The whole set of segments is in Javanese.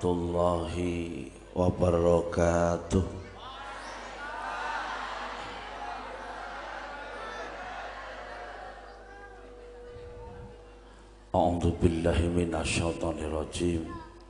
warahmatullahi wabarakatuh. A'udzu billahi minasyaitonir rajim.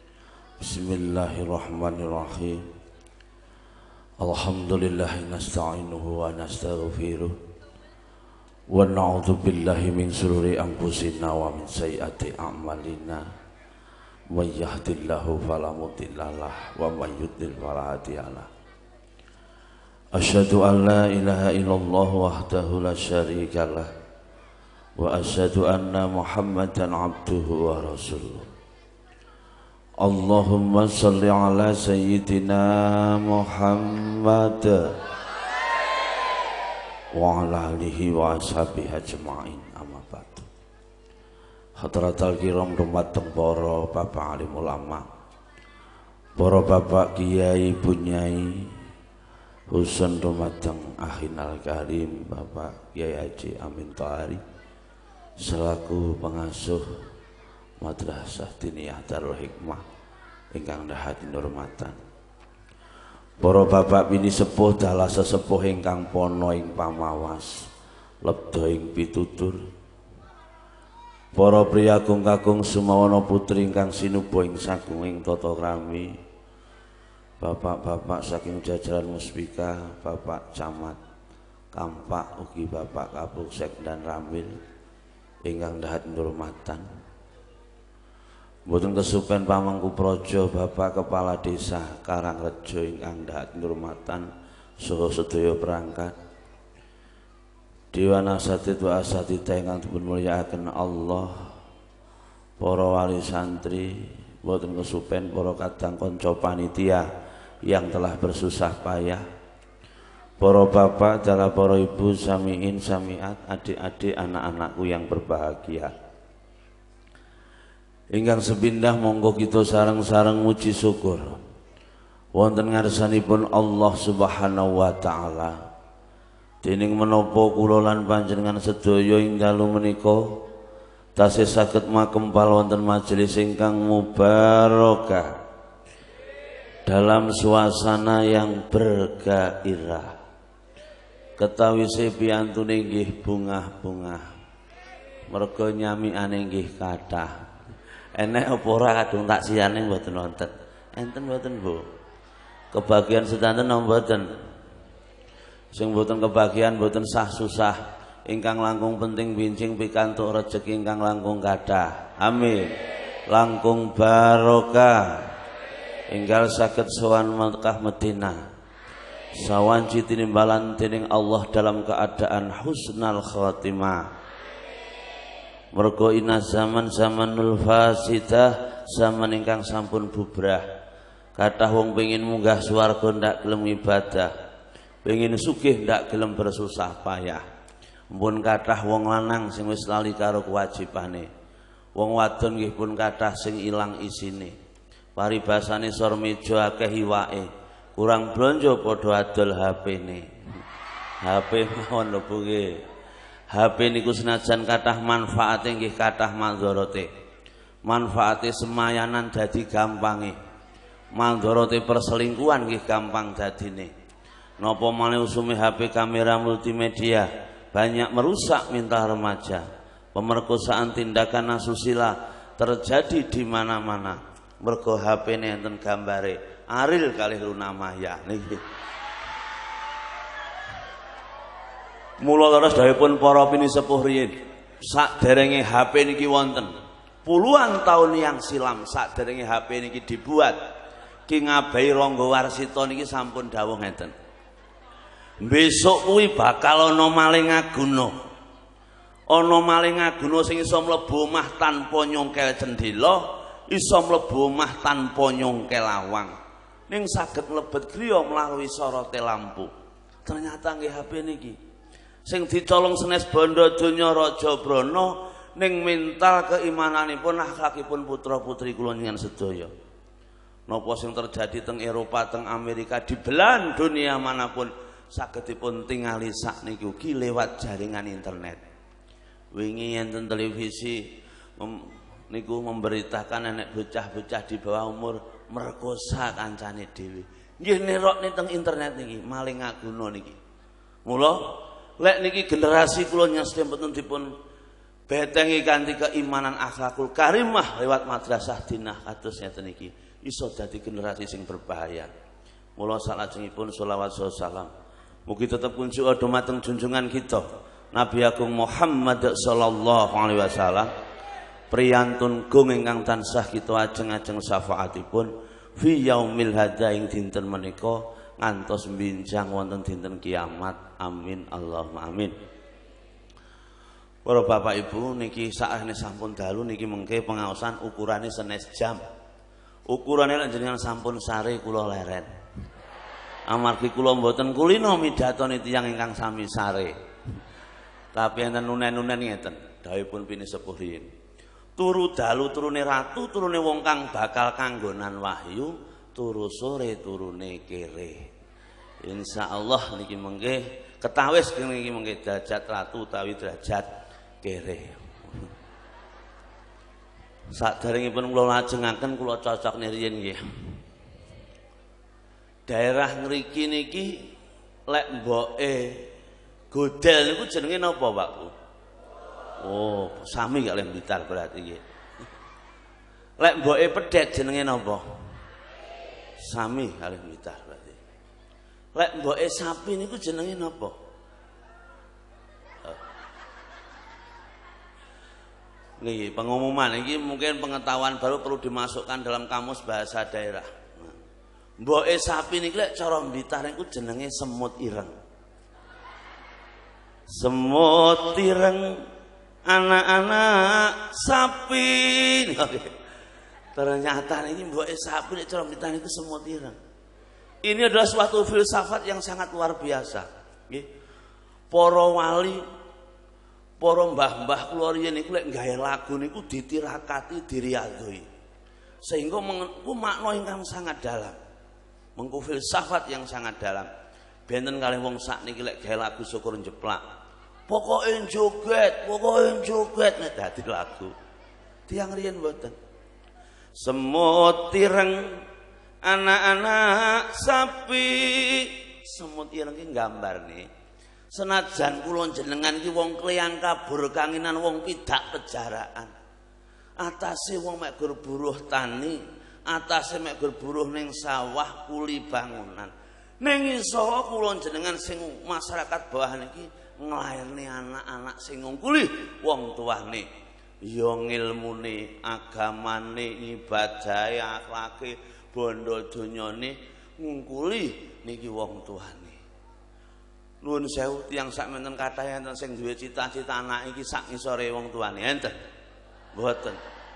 Bismillahirrahmanirrahim. Alhamdulillahi nasta'inuhu wa nastaghfiruh. Wa na'udzu billahi min shururi anfusina wa min sayyiati a'malina. May yahdihillahu fala mudhillalah wa may yudhlil fala hadiyalah. Asyhadu an la ilaha illallah wahdahu la syarikalah wa asyhadu anna Muhammadan abduhu wa rasuluh. Allahumma shalli ala sayyidina Muhammad wa ala alihi wa ashabihi ajma'in. Amma ba'du. Hadratal kiram dumateng para bapak alim ulama, para bapak kiai bunyai, khusus dumateng akhinal karim Bapak Kiai Haji Amin Thahari selaku pengasuh Madrasah Diniyah Darul Hikmah ingkang dahati nurmatan. Para bapak bini sepuh dalah sesepuh ingkang pono ing pamawas lebda ing pitutur. Para priya kakung sumawana putri ingkang sinuba ing sagunging tata krami. Bapak-bapak saking jajaran Muspika, Bapak Camat Kampak ugi Bapak Kapolsek dan Ramil ingkang dahati nurmatan. Mboten kesupen pamangku praja Bapak Kepala Desa Karangrejo ingkang dahati nurmatan saha sedaya perangkat Dewan Asatid wa Asatidah ingkang dipun mulyakaken Allah, para wali santri, mboten kesupen para kadang kanca panitia yang telah bersusah payah, para bapak, dalah para ibu, samiin, samiat, adik-adik, anak-anakku yang berbahagia. Ingkang sepindah monggo kita sareng-sareng muji syukur wonten ngarsanipun Allah Subhanahu wa taala. Dening menapa kula lan panjenengan sedaya ing dalu menika tasih saged makempal wonten majelis ingkang mubarakah dalam suasana yang bergairah. Ketawise piyantune nggih bungah-bungah, merga nyamiane nggih kathah. Enek apa ora kadung taksiyane mboten wonten. Enten mboten, Bu? Kebagian sedanten napa mboten? Sing mboten kebagian mboten sah susah, ingkang langkung penting bincing pikantuk rejeki ingkang langkung kathah. Amin. Langkung barokah. Enggal saged sowan Mekah Madinah. Sawanci tinimbalan dening Allah dalam keadaan husnal khatimah. Mergo ina zaman-zamanul fasidah, zaman ingkang sampun bubrah. Kathah wong pengin munggah swarga ndak gelem ibadah, pengin sugih ndak gelem bersusah payah. Mpun kathah wong lanang sing wis lali karo kewajibane. Wong wadon nggih pun kathah sing ilang isine. Paribasane sor meja akeh iwake, kurang blonjo padha adol HP-ne. HP mawon lho Bu nggih. HP niku senajan kathah manfaate nggih kathah mandharate. Manfaate semayanan dadi gampange. Mandharate perselingkuhan nggih gampang dadine. Napa malih usume HP kamera multimedia banyak merusak mental remaja. Pemerkosaan tindakan asusila terjadi di mana-mana. Mergo HP-ne enten gambare Ariel kalih Luna Maya niki. Mula terus dawuhipun para pini sepuh riyin, saderenge HP niki wonten puluhan tahun yang silam, saderenge HP niki dibuat, Ki Ngabahi Rangga Warsita niki sampun dawuh ngeten. Besok kuwi bakal ana maling aguna. Ana maling aguna sing iso mlebu omah tanpa nyongkel jendela, iso mlebu omah tanpa nyongkel lawang. Ning saged mlebet griya melalui sorote lampu. Ternyata nggih HP niki sing dicolong senes bondo donya Raja Brana ning mental keimananipun akhlakipun putra-putri kula njenengan sedaya. Napa sing terjadi teng Eropa, teng Amerika, di belahan dunia manapun sagedipun tingali sakniku ki lewat jaringan internet. Wingi enten televisi niku memberitakan anak bocah-bocah di bawah umur merkosa kancane dhewe. Nggih nerokne teng internet niki maling ngaguna niki. Mula lek niki generasi kula nyasti mboten dipun betengi kanthi keimanan akhlakul karimah lewat madrasah dinah kados ngeten niki iso dadi generasi sing berbahaya. Mula salajengipun sholawat salam mugi tetep kunjuk dumateng junjungan kita Nabi Agung Muhammad sallallahu alaihi wasallam priyantun gung ingkang tansah kita ajeng-ajeng syafaatipun fi yaumil hadza ing dinten menika ngantos binjang wonten dinten kiamat. Amin Allahumma amin. Para bapak ibu niki sakjane sampun dalu niki mengke pengaosan ukurane senes jam. Ukurane lek jenengan sampun sare kula leren. Amargi kula mboten kulino midhatone tiyang ingkang sami sare. Tapi enten nunen-nunen ngeten, dawuhipun pini sepuh riyin. Turu dalu turune ratu, turune wong kang bakal kanggonan wahyu, turu sore turune kere. Insyaallah niki mengke ketawis niki mengke derajat ratu utawi derajat kere. Saderengipun kula lajengaken kula cocokne riyin nggih. Daerah ngriki niki lek mboke godel niku jenenge napa, Pak? Oh, sami kalih Blitar berarti nggih. Lek mboke pedhet jenenge napa? Sami kalih Blitar berarti. Lek mboke sapi niku jenenge napa? Nggih, pengumuman iki mungkin pengetahuan baru perlu dimasukkan dalam kamus bahasa daerah. Mboke sapi niki lek cara Blitar niku jenenge semut ireng. Semut ireng anak-anak sapi. Ternyata ini mboke sapi lek cara Blitar niku semut ireng. Ini adalah suatu filsafat yang sangat luar biasa. Nggih. Para wali, para mbah-mbah kula riyen niku lek gawe lagu niku ditirakati diriyadhoi. Sehingga mengku makna ingkang sangat dalam. Mengku filsafat yang sangat dalam. Benten kalih wong sakniki lek gawe lagu syukur jeplak. Pokoke joget nek dadi lagu. Tiyang riyen mboten. Semut ireng anak-anak sapi. Semut ireng ki nggambarne senajan kula jenengan ki wong kleyang kabur kanginan wong pidak pejaraan. Atase wong mek gur buruh tani, atase mek gur buruh ning sawah kuli bangunan. Ning iso kula jenengan sing masyarakat bawah niki nglairne anak-anak sing ngungkuli wong tuane. Ya ngilmune, agamane, ibadahe, akhlake, bondo donyane ngungkuli niki wong tuane. Nuwun sewu tiyang sakmenten kathah enten sing duwe cita-cita anak iki sak ngisore wong tuane enten. Mboten.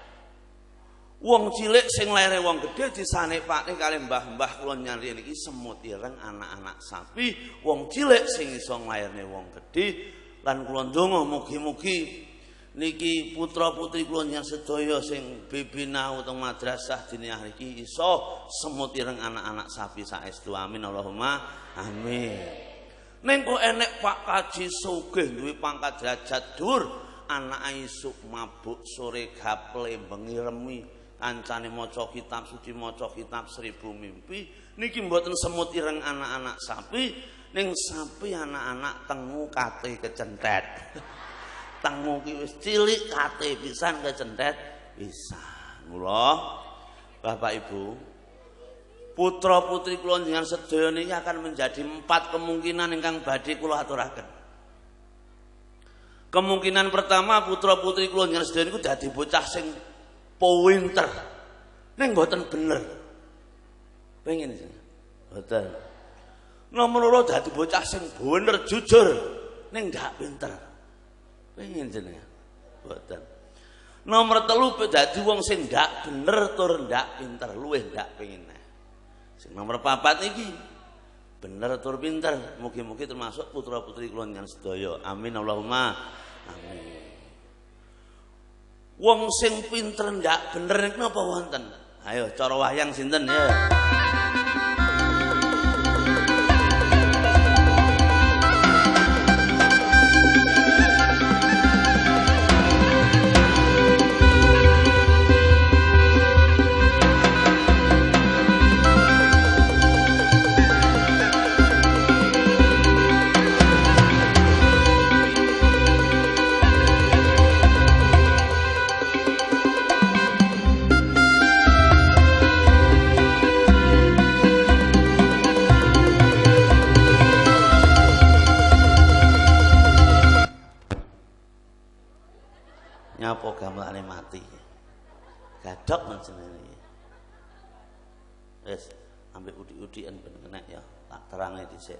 Wong cilik sing laire wong gedhe disanepake kalih mbah-mbah kula nyari niki semut ireng anak-anak sapi. Wong cilik sing iso nglairne wong gedhe lan kula ndonga mugi-mugi niki putra-putri kula nyang sedaya sing bibina utawa madrasah diniyah iki iso semut ireng anak-anak sapi saestu. Amin Allahumma amin. Ning kok enek Pak Kaji sugih duwe pangkat derajat dhuwur, anak isuk mabuk sore gaple bengi remi, kancane maca kitab suci, maca kitab 1000 mimpi. Niki mboten semut ireng anak-anak sapi, ning sapi anak-anak tengu kate kecentet. Tengu ki wis cilik kate pisan kecentet pisan. Mula Bapak Ibu, putra putri kula njenengan sedaya niki akan menjadi 4 kemungkinan ingkang badhe kula aturaken. Kemungkinan pertama putra putri kula njenengan sedaya niku dadi bocah sing pinter. Ning mboten bener. Pengen sing. Mboten. Nomor 2 dadi bocah sing bener jujur ning ndak pinter. Pengen jenengan. Mboten. Nomor 3 dadi wong sing ndak bener tur ndak pinter, luwih ndak pengen. Sing nomor 4 iki bener tur pinter, mugi-mugi termasuk putra-putri kula njenengan sedaya. Amin Allahumma amin. Wong sing pinter ndak bener niku napa wonten? Ayo cara wayang sinten ya? jenenge. Wis ambek udi-udian ben kena ya, tak terangne dhisik.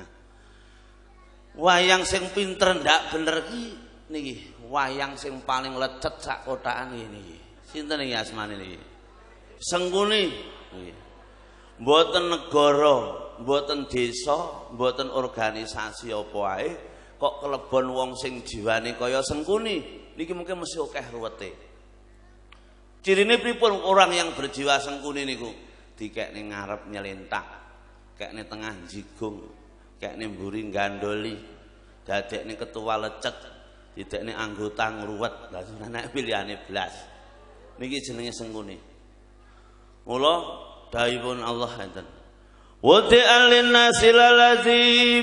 Wayang sing pinter ndak bener iki niki, wayang sing paling lecet sak kotakan niki. Sinten iki asmane niki? Sengkuni niki. Mboten negara, mboten desa, mboten organisasi apa ae kok kelebon wong sing jiwane kaya Sengkuni. Niki mungkin mesti akeh ruwete. Cirine pripun orang yang berjiwa Sengkuni niku? Dikekne ngarep nyelentak, kekne tengah jigung, kekne mburi gandoli, dadekne ketua lecet, didekne anggota ngruwet. Lah nek pilihane blas. Niki jenenge Sengkuni. Mula dawuhipun Allah enten. Wadi'al linnasi lalladzi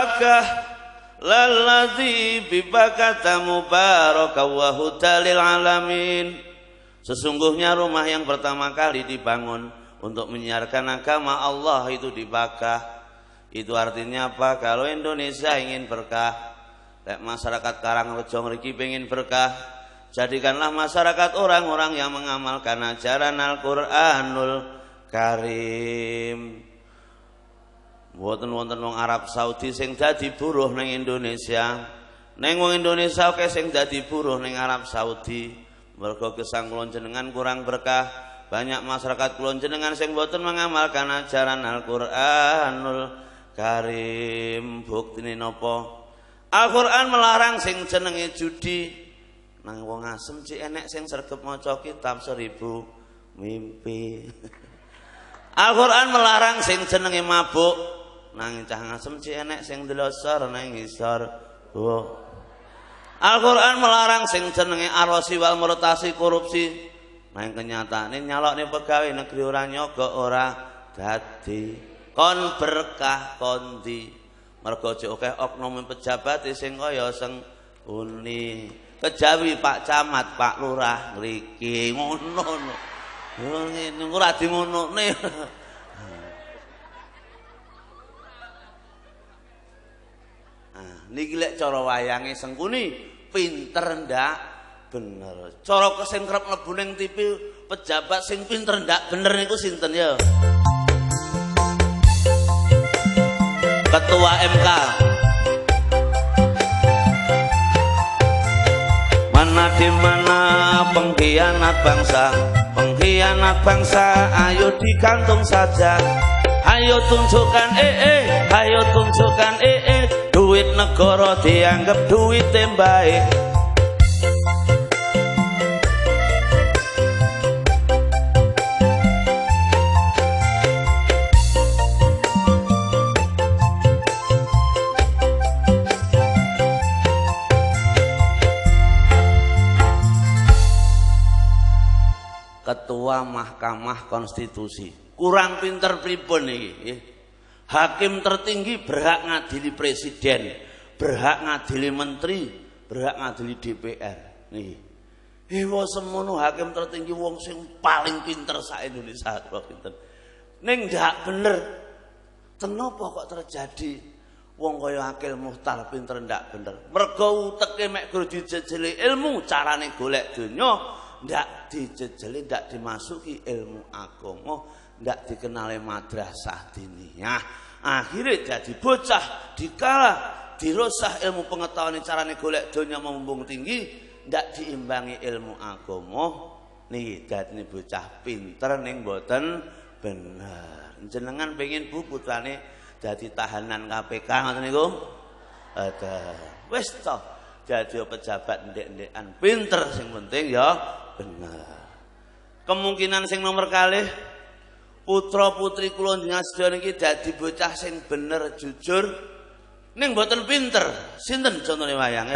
bibakah mubaraka wa hudalil alamin. Sesungguhnya rumah yang pertama kali dibangun untuk menyiarkan agama Allah itu di Bakah. Itu artinya apa? Kalau Indonesia ingin berkah, masyarakat Karangrejo mriki pengen berkah, jadikanlah masyarakat orang-orang yang mengamalkan ajaran Al-Qur'anul Karim. Mboten wonten wong Arab Saudi sing dadi buruh ning Indonesia. Ning wong Indonesia oke sing dadi buruh ning Arab Saudi. Mergo gesang kula jenengan kurang berkah. Banyak masyarakat kula jenengan sing mboten mengamalkan ajaran Al-Qur'anul Karim. Buktine napa? Al-Qur'an melarang sing jenenge judi. Nang wong asem cik enek sing sregep maca kitab 1000 mimpi. Al-Qur'an melarang sing jenenge mabuk. Nang cah ngasem cik enek sing ndelosor nang ngisor. Al-Qur'an melarang sing jenenge arwasi wal murtasi korupsi. Nang kenyataane nyalokne pegawai negeri ora nyogok ora dadi. Kon berkah kondi. Mergo cek akeh oknum pejabat sing kaya Sengkuni. Kejawi Pak Camat, Pak Lurah mriki ngono. Ngene ora di ngonone. Niki lek cara wayange Sengkuni pinter ndak bener. Cara sing kerep mlebu ning TV pejabat sing pinter ndak bener niku sinten ya? Ketua MK. Mana di mana pengkhianat bangsa, ayo digantung saja. Ayo tunjukkan ayo tunjukkan duit negara dianggap duit tembae. Ketua Mahkamah Konstitusi kurang pinter pripun iki? Hakim tertinggi berhak ngadili presiden, berhak ngadili menteri, berhak ngadili DPR. Niki. Wong semono hakim tertinggi wong sing paling pinter sak Indonesia kok pinten. Ning ndak bener. Kenapa kok terjadi wong kaya Akil Muhtar pinter ndak bener? Mergo uteke mek guru dijejeli ilmu carane golek donya, ndak dijejeli ndak dimasuki ilmu agama. Ndak dikenali madrasah diniyah. Akhirnya jadi bocah dikala dirosah ilmu pengetahuan carane golek donya mumpung tinggi, ndak diimbangi ilmu agama. Niki dadine bocah pinter ning mboten bener. Jenengan pengen bu putrane dadi tahanan KPK ngoten niku? Ada. Wis to, dadi pejabat ndek-ndekan pinter sing penting ya bener. Kemungkinan sing nomor kalih putra putri kula njenengan sedaya niki dadi bocah sing bener jujur ning mboten pinter. Sinten contone wayange?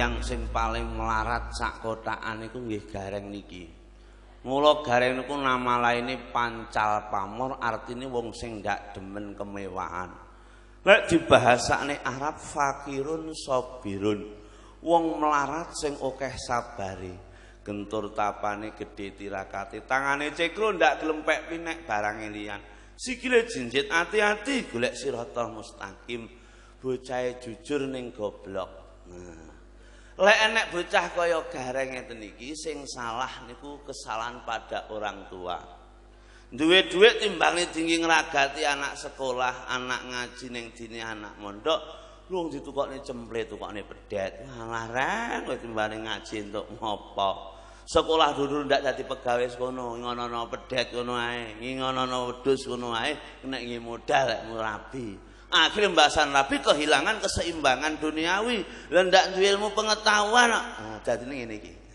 wayang sing paling melarat sak kotakan iku nggih gareng niki. Mula gareng niku nama laine pancal pamor, artine wong sing ndak demen kemewahan. Lek dibahasane Arab fakirun sabirun, wong melarat sing akeh sabare. Gentur tapane gedhe tirakate, tangane cekro ndak glempek pinek barang liyan. Sikile jinjit ati-ati golek siratal mustaqim. Bocahe jujur ning goblok. Nah. Lek enek bocah kaya gareng ngeten iki sing salah niku kesalahan pada orang tua. Duwe dhuwit timbange tinggi ngragati anak sekolah, anak ngaji ning dine anak mondok, lu ditukokne cemple, tukokne pedet. Malah reng kowe timbane ngaji entuk ngopo. Sekolah dulu ndak dadi pegawai kono, ngono-ono pedet kono ae, ngono-ono wedhus kono ae, nek ngi modal lek murabi. Akhirnya mbahasan rabi kehilangan keseimbangan duniawi, lan ndak duwe ilmu pengetahuan. Nah, dadine ngene iki.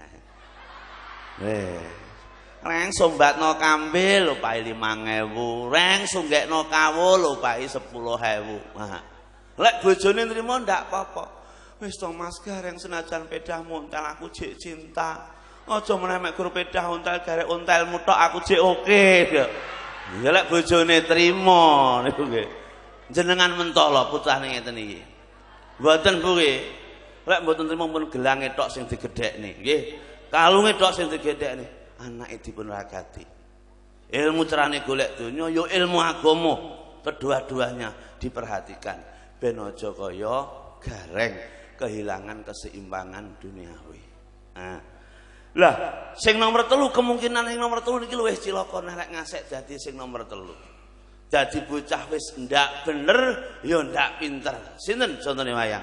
Reng sombatno kambil lupai 5.000, reng sunggekno kawul lupai 10.000. Nah, lek bojone nrimo ndak apa-apa. Wis to Mas Gareng senajan pedah montel aku jek cinta. Aja meneh mek guru pedah ontel garek ontelmu tok aku jek oke. Ya lek bojone trimo niku nggih. Jenengan mentolo putrane ngeten iki. Mboten Bu nggih. Lek mboten trimo pun gelange tok sing digedhekne nggih. Kalunge tok sing digedhekne, anake dipun ragati. Ilmu carane golek donya ya ilmu agama, kedua-duanya diperhatikan ben aja kaya gareng kehilangan keseimbangan duniawi. Nah, lah sing nomor 3 kemungkinan sing nomor 3 niki luwih cilaka nek ngasek dadi sing nomor 3. Dadi bocah wis ndak bener ya ndak pinter. Sinten contone wayang?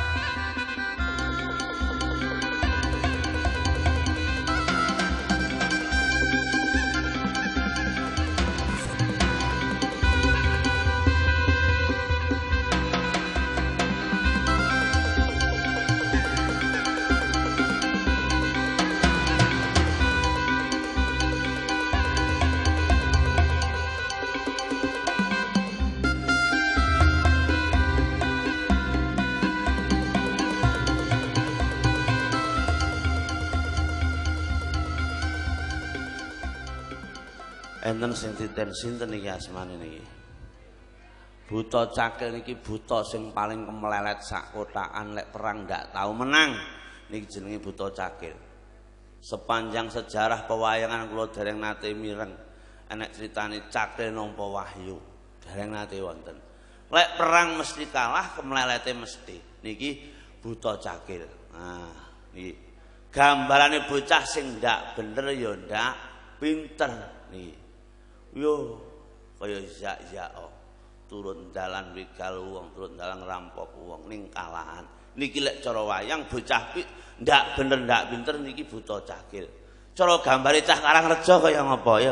Enten sing titen sinten iki asmane niki. Buta Cakil niki buta sing paling kemelelet sak kotakan, lek perang ndak tahu menang. Niki jenenge Buta Cakil. Sepanjang sejarah pewayangan kula dereng nate mireng enek critane Cakil nampa wahyu. Dereng nate wonten. Lek perang mesti kalah, kemelelete mesti. Niki Buta Cakil. Nah, niki gambarane bocah sing ndak bener ya ndak pinter niki. Yo kaya zak-zak turun dalan wigal wong, turun dalan rampok wong ning kalahan. Niki lek cara wayang bocah ndak bener ndak pinter niki Buta Cakil. Cara gambare cah Karangrejo kaya ngapa ya?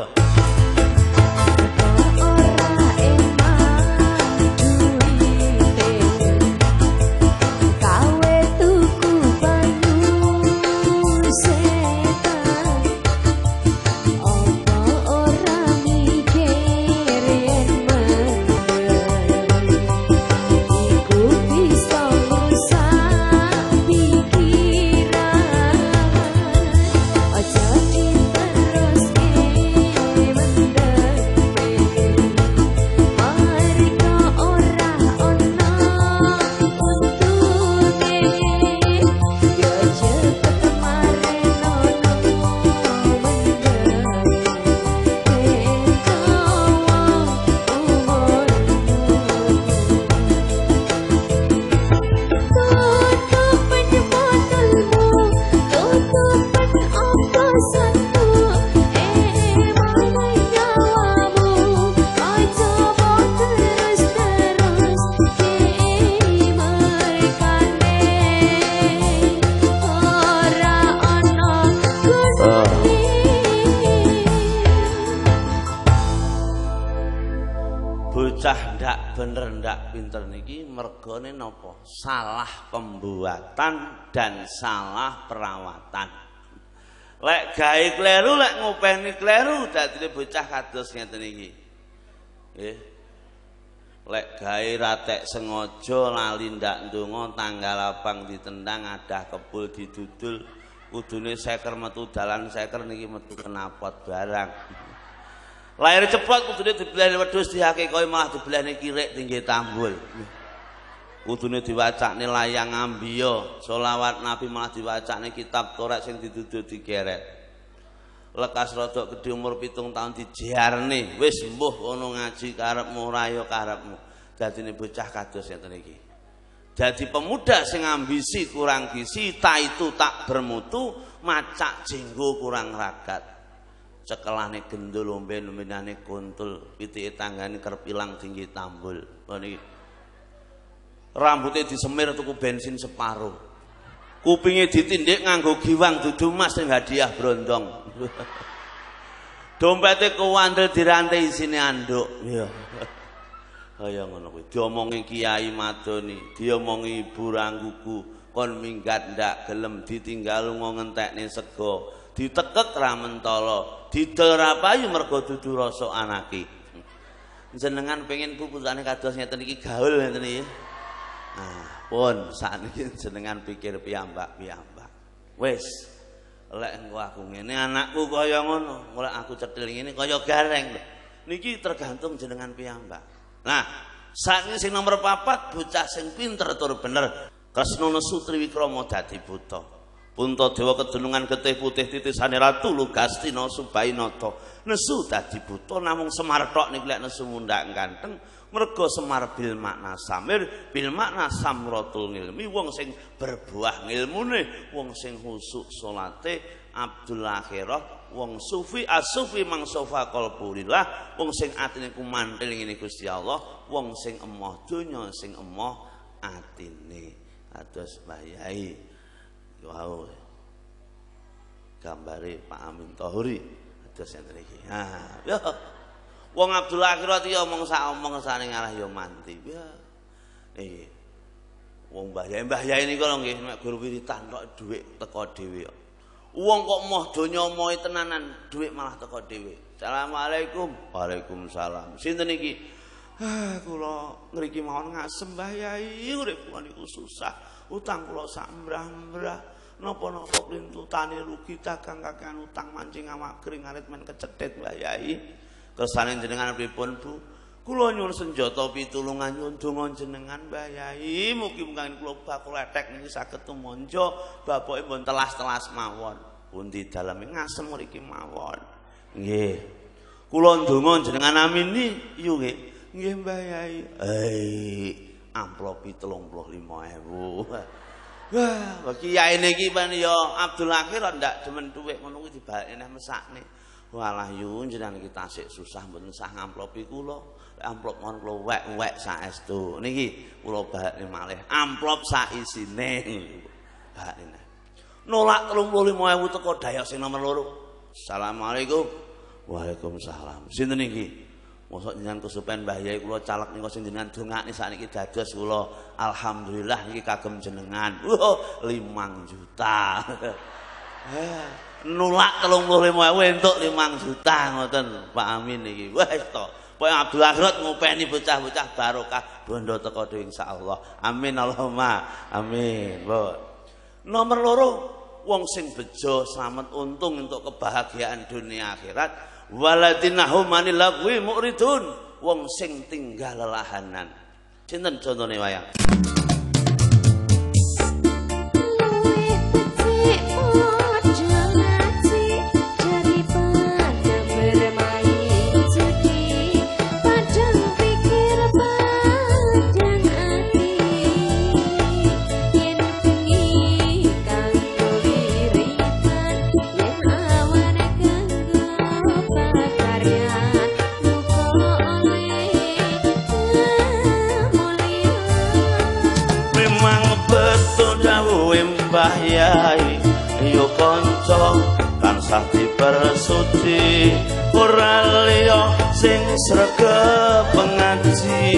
Bener ndak pinter niki mergane napa? Salah pembuatan dan salah perawatan. Lek gawe kleru, lek ngopeni kleru, dadine bocah kados ngeten iki. Nggih. lek gawe ratek sengaja lali ndak ndonga tanggal abang ditendang adah kebul didudul kudune seker metu dalan seker niki metu kenapot barang lahir cepet kudune dibelani wedhus dihake koyo malah dibelani kirik tinggi tambul kudune diwacakne layang ambiya selawat nabi malah diwacakne kitab Taurat sing didudul digeret lekas rodok gedhe umur 7 tahun dijarne wis mbuh kono ngaji karepmu ora ya karepmu dadine bocah kados ngeten iki dadi pemuda sing ambisi kurang gizi ta itu tak bermutu macak jenggo kurang ragat cekelane gendul omben-ombenane kuntul pitike tanggane kerep ilang tinggi tambul niki rambutnya disemir tuku bensin separuh kupingnya ditindik nganggo giwang dudu mas sing hadiah brondong dompetnya kewandel dirantai isine anduk iya kaya ngono kuwi diomongi kiai madoni diomongi ibu rangguku kon minggat ndak gelem ditinggal ngentekne sego ditekek ra mentala diderapayu mergo dudu rasa anake jenengan pengen pupusane kados ngeten iki gaul ngeten iki nah pun sakniki jenengan pikir piyambak-piyambak wis lek engko aku ngene anakku kaya ngono mulai aku cetil ngene kaya gareng niki tergantung jenengan piyambak nah sakniki sing nomor 4 bocah sing pinter tur bener Kresna nesu Triwikrama dadi buta Puntadewa kedunungan getih putih titisane ratu Lugastina Subainata nesu dadi buta namung Semar tok niki lek nesu mundak ganteng mergo Semar bil makna samir bil makna samratul ilmi wong sing berbuah ngilmune wong sing husuk salate Abdul Akhirah wong sufi asufi mangsofa qalbulillah wong sing atine kumantil ngene Gusti Allah wong sing emoh donya sing emoh atine kados Mbah Yai wau gambare Pak Amin Tohuri kados enten iki ha yo wong Abdul Akhirat ya omong sak omong sane ngarah ya mantip ya. Niki. Wong Mbah Yai niku lho nggih nek guru wiritan tok dhuwit teko dhewe. Wong kok moh donya moe tenanan dhuwit malah teko dhewe. Assalamualaikum. Waalaikumsalam. Sinten iki? Kula ngriki mawon ngasem Mbah Yai urip kula niku susah. Utang kula sak mbrah-mbrah. Napa-napa klintutane rugi dagang kakean utang mancing awak kering arit men kecethit Mbah Yai. Kersane jenengan pripun Bu? Kula nyuwun senjata pitulungan nyuwun donga jenengan Mbah Yai, mugi-mugi kula bakul etek niki saged tumanja bapake mbon telas-telas mawon. Pundi daleme ngasem mriki mawon. Nggih. Kula ndonga jenengan amini yu nggih. Nggih Mbah Yai. Amplop 35.000. Wah, kiai niki pan ya Abdul Akhir ndak demen dhuwit ngono kuwi dibalekne neh mesakne. Walah yun jenengan iki tasik susah mboten sah ngamplopi kula. Amplop mon kula wek-wek saestu. Niki kula balekne malih. Amplop sak isine. Balekne. Nolak 35.000 teko Dayak sing nomor 2. Assalamualaikum. Waalaikumsalam. Sinten iki? Mosok jenengan kesupen Mbah Yai kula caleg nika sing jenengan dongakne sakniki dados kula alhamdulillah niki kagem jenengan. 5 juta. Nulak 35.000 entuk 5 juta ngoten Pak Amin iki. Wis to. Pokoke Abdul Akhirat ngopeni bocah-bocah barokah bondo teko dhewe insyaallah. Amin Allahumma amin. Nomor 2 wong sing bejo slamet untung untuk kebahagiaan dunia akhirat. Waladinahum manil lagwi muridun wong sing tinggal lelahanan. Sinten contone wayang? Mbah Yai yo kanca tansah dipersuci ora liya sing sregep pengaji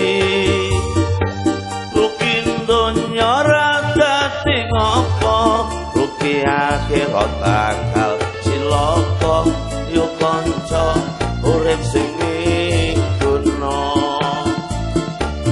rugi donya ora dadi ngopo rugi akhirat akal cilaka yo kanca urip sing guna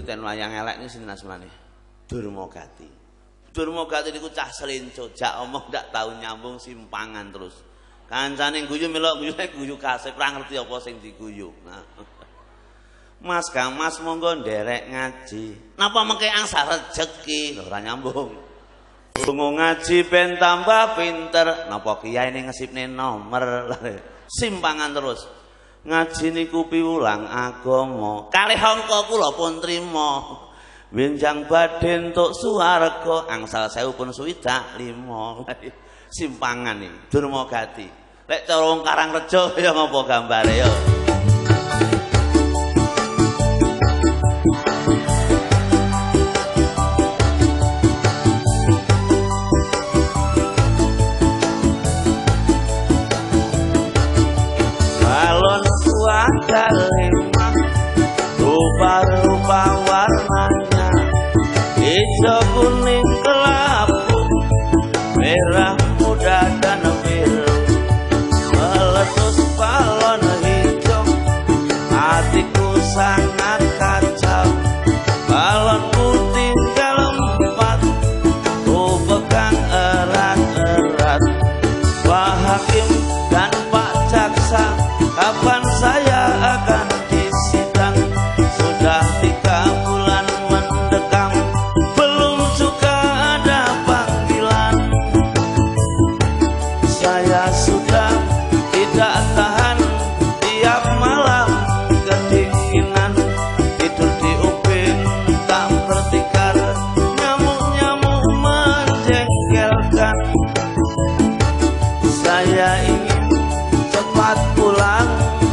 nyeritakan wayang elek ini sinten asmane? Durmagati. Durmagati niku cah selinco, jak omong ndak tahu nyambung simpangan terus. Kancane guyu melok guyu kasep ora ngerti apa sing diguyu. Nah. Mas Kang Mas monggo nderek ngaji. Napa mengke angsal rejeki? Ora nyambung. Tunggu ngaji ben tambah pinter. Napa kiai ini ngesipne nomor. Simpangan terus. Ngaji niku piwulang agama. Kalih angka kula pun trima. Benjang badhe entuk swarga angsal 1000 pun 25. Simpangan iki Durmagati. Lek cara wong Karangrejo ya ngapa gambare ya. Balon kuat lemah rupa-rupa warnanya hijau kuning kelabu merah muda dan biru meletus balon hijau hatiku sangat kacau balonku tinggal 4 ku pegang erat-erat Pak Hakim dan Pak Jaksa kapan saya akan disidang sudah 3 bulan mendekam belum juga ada panggilan saya sudah tidak tahan tiap malam kedinginan tidur di ubin tak bertikar nyamuk-nyamuk menjengkelkan saya ingin cepat pulang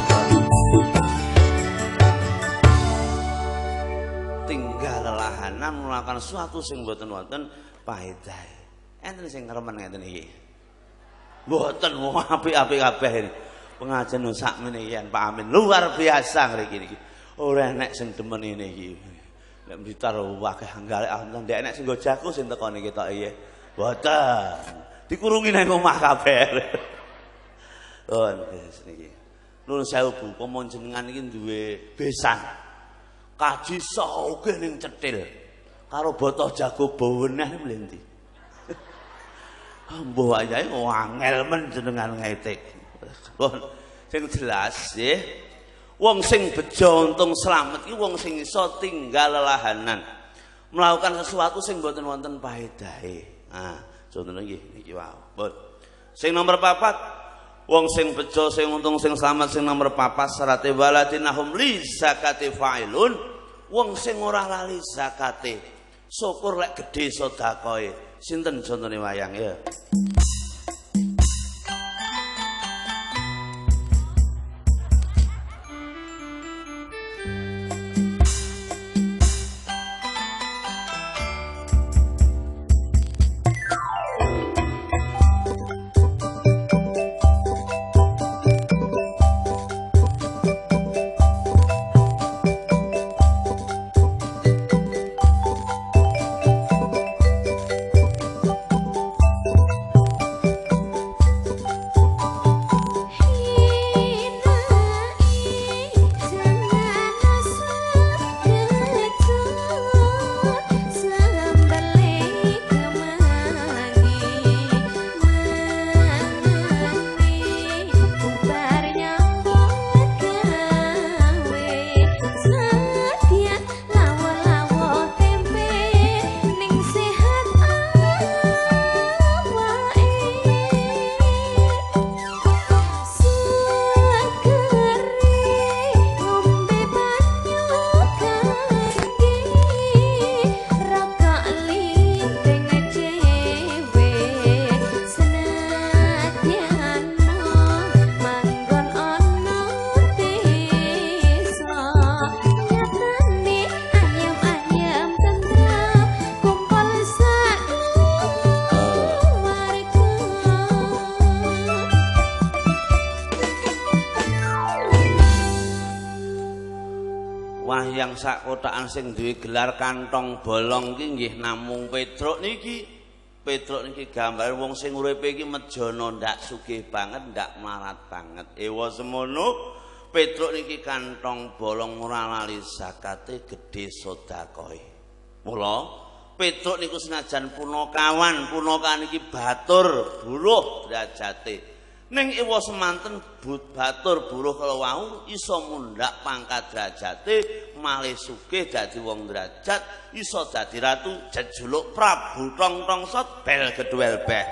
tinggal lelahanan melakukan suatu sing boten wonten paedahe enten sing remen ngeten iki mboten apik-apik kabeh ini pengajian sak meniki Pak Amin luar biasa ngriki niki ora enek sing demen ngene iki nek blitar akeh anggale ndek enek sing go jago sing teko niki tok iki mboten dikurungi nang omah kabeh oh niki nuwun sewu Bu pomon jenengan iki duwe besan kaji sauge ning cetil karo botoh jago baweneh mlendi mbuh ajae angel men jenengan ngetik sing jelas nggih wong sing bejo untung slamet iki wong sing iso tinggal lelahanan melakukan sesuatu sing boten wonten paedahe nah contohnya niki wae sing nomor 4 wong sing bejo sing untung sing slamet sing nomor 4 syarate waladinahum li zakati fa'ilun wong sing ora lali zakate syukur lek gedhe sedekahe sinten contone wayang ya Wahyang sak kotakan sing duwe gelar kantong bolong iki nggih namung Petruk niki. Petruk niki gambar wong sing uripe iki mejana ndak sugih banget, ndak melarat banget. Ewa semono Petruk niki kantong bolong ora lali zakate gedhe sedekahe. Mula Petruk niku senajan punakawan niki batur buruh derajate. Ning ewa semanten batur buruh kala wau iso mundhak pangkat derajate, malih sugih dadi wong derajat, iso dadi ratu jejuluk Prabu Tongtongsot bel gedhuel beh.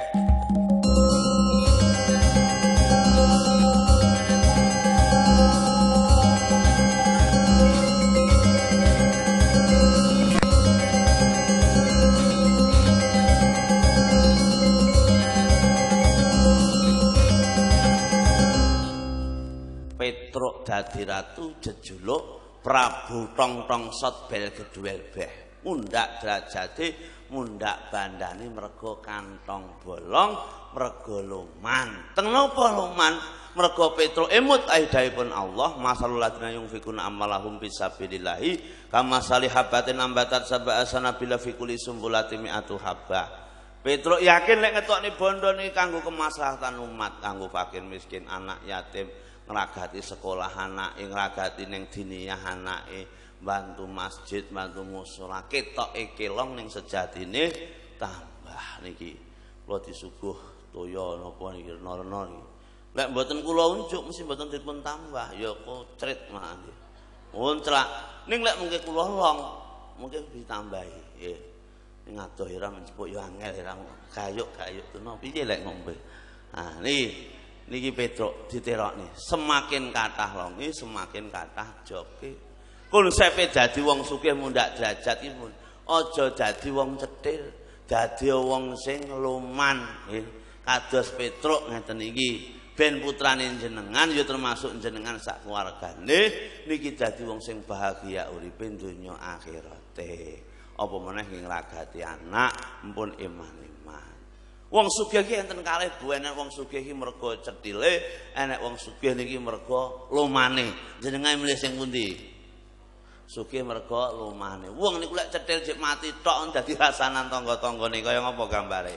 Petruk dadi ratu jejuluk Prabu Tongtongsot bel gedhuel beh. Mundhak derajate, mundhak bandane merga kantong bolong, merga luman. Teng napa luman? Merga Petruk emut aidahipun Allah, masalul ladina yunfikuna amalahum fisabilillahi kama salihabatin ambatat sab'a sanabila fi kulli sumbulatin mi'atu habbah. Petruk yakin lek ngetokne bondo niki kanggo kemaslahatan umat, kanggo fakir miskin, anak yatim, ngragati sekolah anake, ngragati ning diniyah anake, bantu masjid, bantu mushola, ketoke kelong ning sejatine tambah niki. Kula disuguh toya napa niki rena-rena niki. Lek mboten kula unjuk mesti mboten dipun tambah, ya kocrit mawon. Munclak. Ning lek mungkin kula long, mungkin ditambahi. Nggih. Ning adoh ira mencepuk ya angel ira gayuk-gayuk tenan piye lek ngombe. Nah, niki Petruk diterokne, semakin kathah longe semakin kathah joke. Konsepe dadi wong sugih mundhak derajatipun, aja dadi wong cethil, dadi wong sing luman nggih. Kados Petruk ngeten iki, ben putrane jenengan ya termasuk jenengan sak keluargane niki dadi wong sing bahagia uripe donya akhirate. Apa meneh ngragati anak mpun iman-iman. Wong sugih iki enten kalih Bu, enek wong sugih iki merga cethile, enek wong sugih niki merga lumane. Jenengan milih sing pundi? Sugih merga lumane. Wong niku lek cethil jek mati tok dadi rasanan tangga-tanggane kaya ngapa gambare?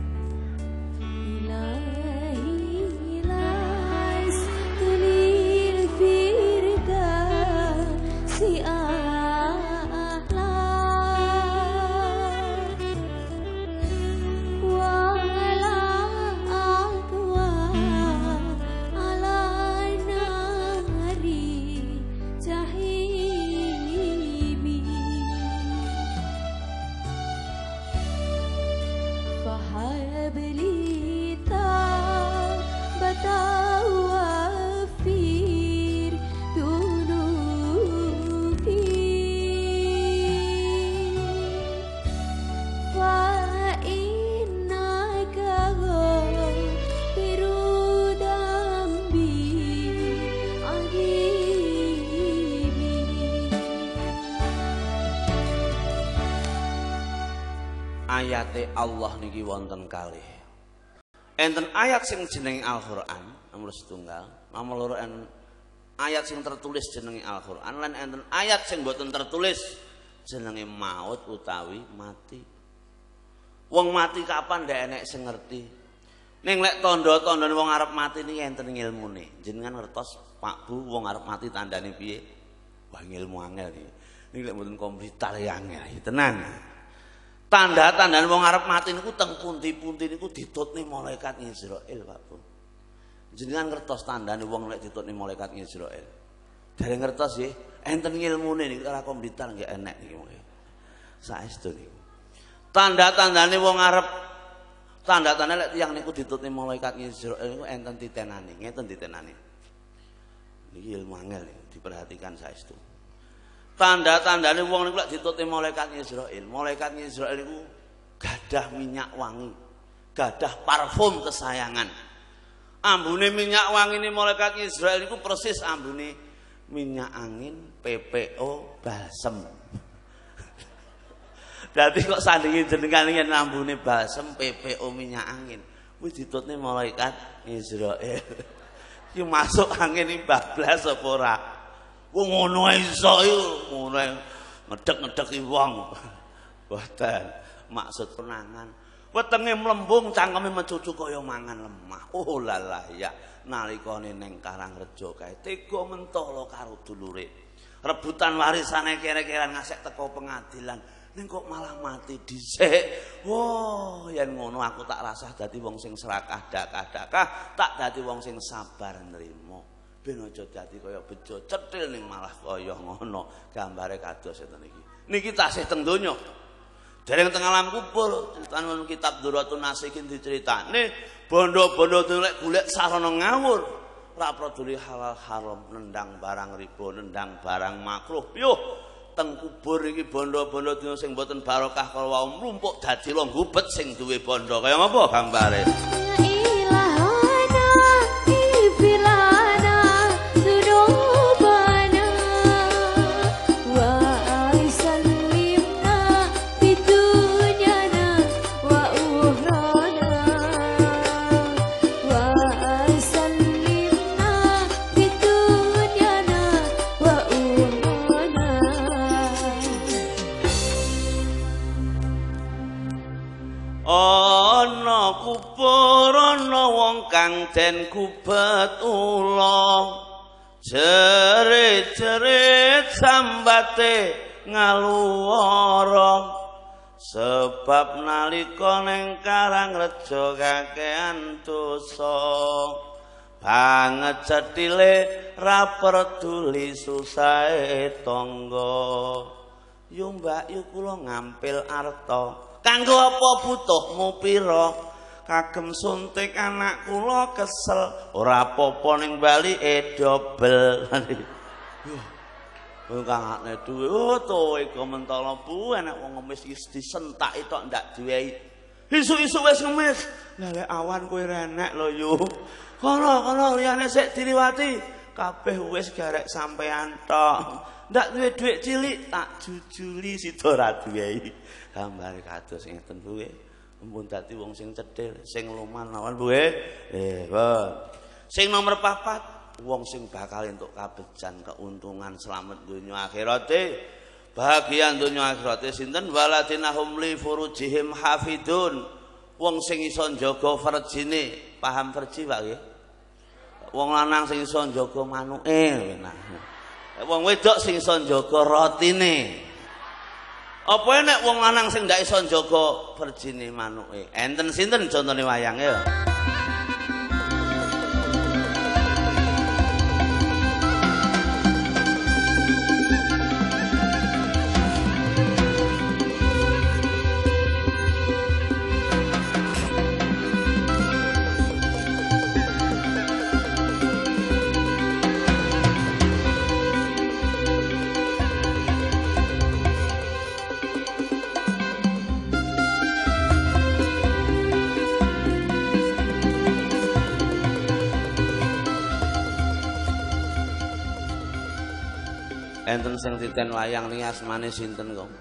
Ayate Allah niki wonten kalih. Enten ayat sing jenenge Al-Qur'an nomor setunggal, nomor loro ayat sing tertulis jenenge Al-Qur'an lan enten ayat sing boten tertulis jenenge maut utawi mati. Wong mati kapan ndak enek sing ngerti. Ning lek tanda-tandane wong arep mati niki enten ngilmune. Jenengan ngertos Pak Bu wong arep mati tandane piye? Wah ngilmu angel iki. Niki lek mboten komputer angel tenan. Tanda-tandane wong arep mati niku teng pundi-pundi niku ditutne malaikat Israil, Pak Bu. Jenengan ngertos tandane wong lek ditutne malaikat Israil. Dereng ngertos nggih, enten ngilmune niku ora komputer nggih enek niku. Saestu niku. Tanda-tandane wong arep tanda-tandane lek tiyang niku ditutne malaikat Israil niku enten titenane, ngeten titenane. Niki ilmu angel diperhatikan saestu. Tanda-tandane wong niku lek ditutne malaikat Israil. Malaikat Israil niku gadah minyak wangi, gadah parfum kesayangan. Ambune minyak wangi ini malaikat Israil niku persis ambune minyak angin PPO balsem. Dadi kok sandingi jenengan yen ambune balsem PPO minyak angin, wis ditutne malaikat Israil. Ki masuk angin iki bablas apa ora? Wong ngono iso iku, ngono ngedek-ngedeki wong. Boten maksud penangan. Wetenge mlembung cangkeme mencucu kaya mangan lemah. Oh lalah ya nalikane ning Karangrejo kae tega mentolo karo dulure. Rebutan warisane kere-keran ngasek teko pengadilan. Ning kok malah mati dhisik. Wah, yen ngono aku tak rasah dadi wong sing serakah dakah-dakah, tak dadi wong sing sabar nrimo. Ben aja dadi kaya bejo cetil ning malah kaya ngono. Gambare kados enten iki. Niki tasih teng donya. Dereng teng alam kubur, critan kitab Duratun Nasikin diceritane bondo-bondo lek golek sarana ngawur, ora peduli halal haram, nendang barang riba, nendang barang makruh. Yo, teng kubur iki bondo-bondo sing mboten barokah kalau wau mlumpuk dadi longgubet sing duwe bondo. Kaya ngapa gambare? Kang den kubet ula jerit-jerit sambate ngaluwara sebab nalika ning Karangrejo kakean dosa banget cethile ra peduli susahe tangga. Yo Mbak, yo kula ngampil arta kanggo apa butuhmu pira? Kagem suntik anak kula kesel ora apa-apa ning Bali dobel. Yo kangane duwe to iko mentala bu enek wong ngemis wis disentaki tok ndak diwehi. Isuk-isuk wis ngemis. Lah lek awan kowe renek lho yo. Kono liyane sik diliwati. Kabeh wis garek sampean tok. Ndak duwe dhuwit cilik tak jujuli sida ora diwehi. Gambare kados ngeten kuwi. Mumpun dadi wong sing cethil, sing luman lawan Bu. Sing nomor 4, wong sing bakal entuk kabejan, keuntungan, slamet donya akhirate. Bahagia donya akhirate sinten? Waladinahum li furujihim hafidun. Wong sing iso njaga farjine, paham farji Pak nggih? Wong lanang sing iso njaga manuke. Wong wedok sing iso njaga rotine. Apa enek wong lanang sing ndak iso njaga farjine manuke? Enten sinten contone wayange ya? Enten sing titen wayang niki asmane sinten kok?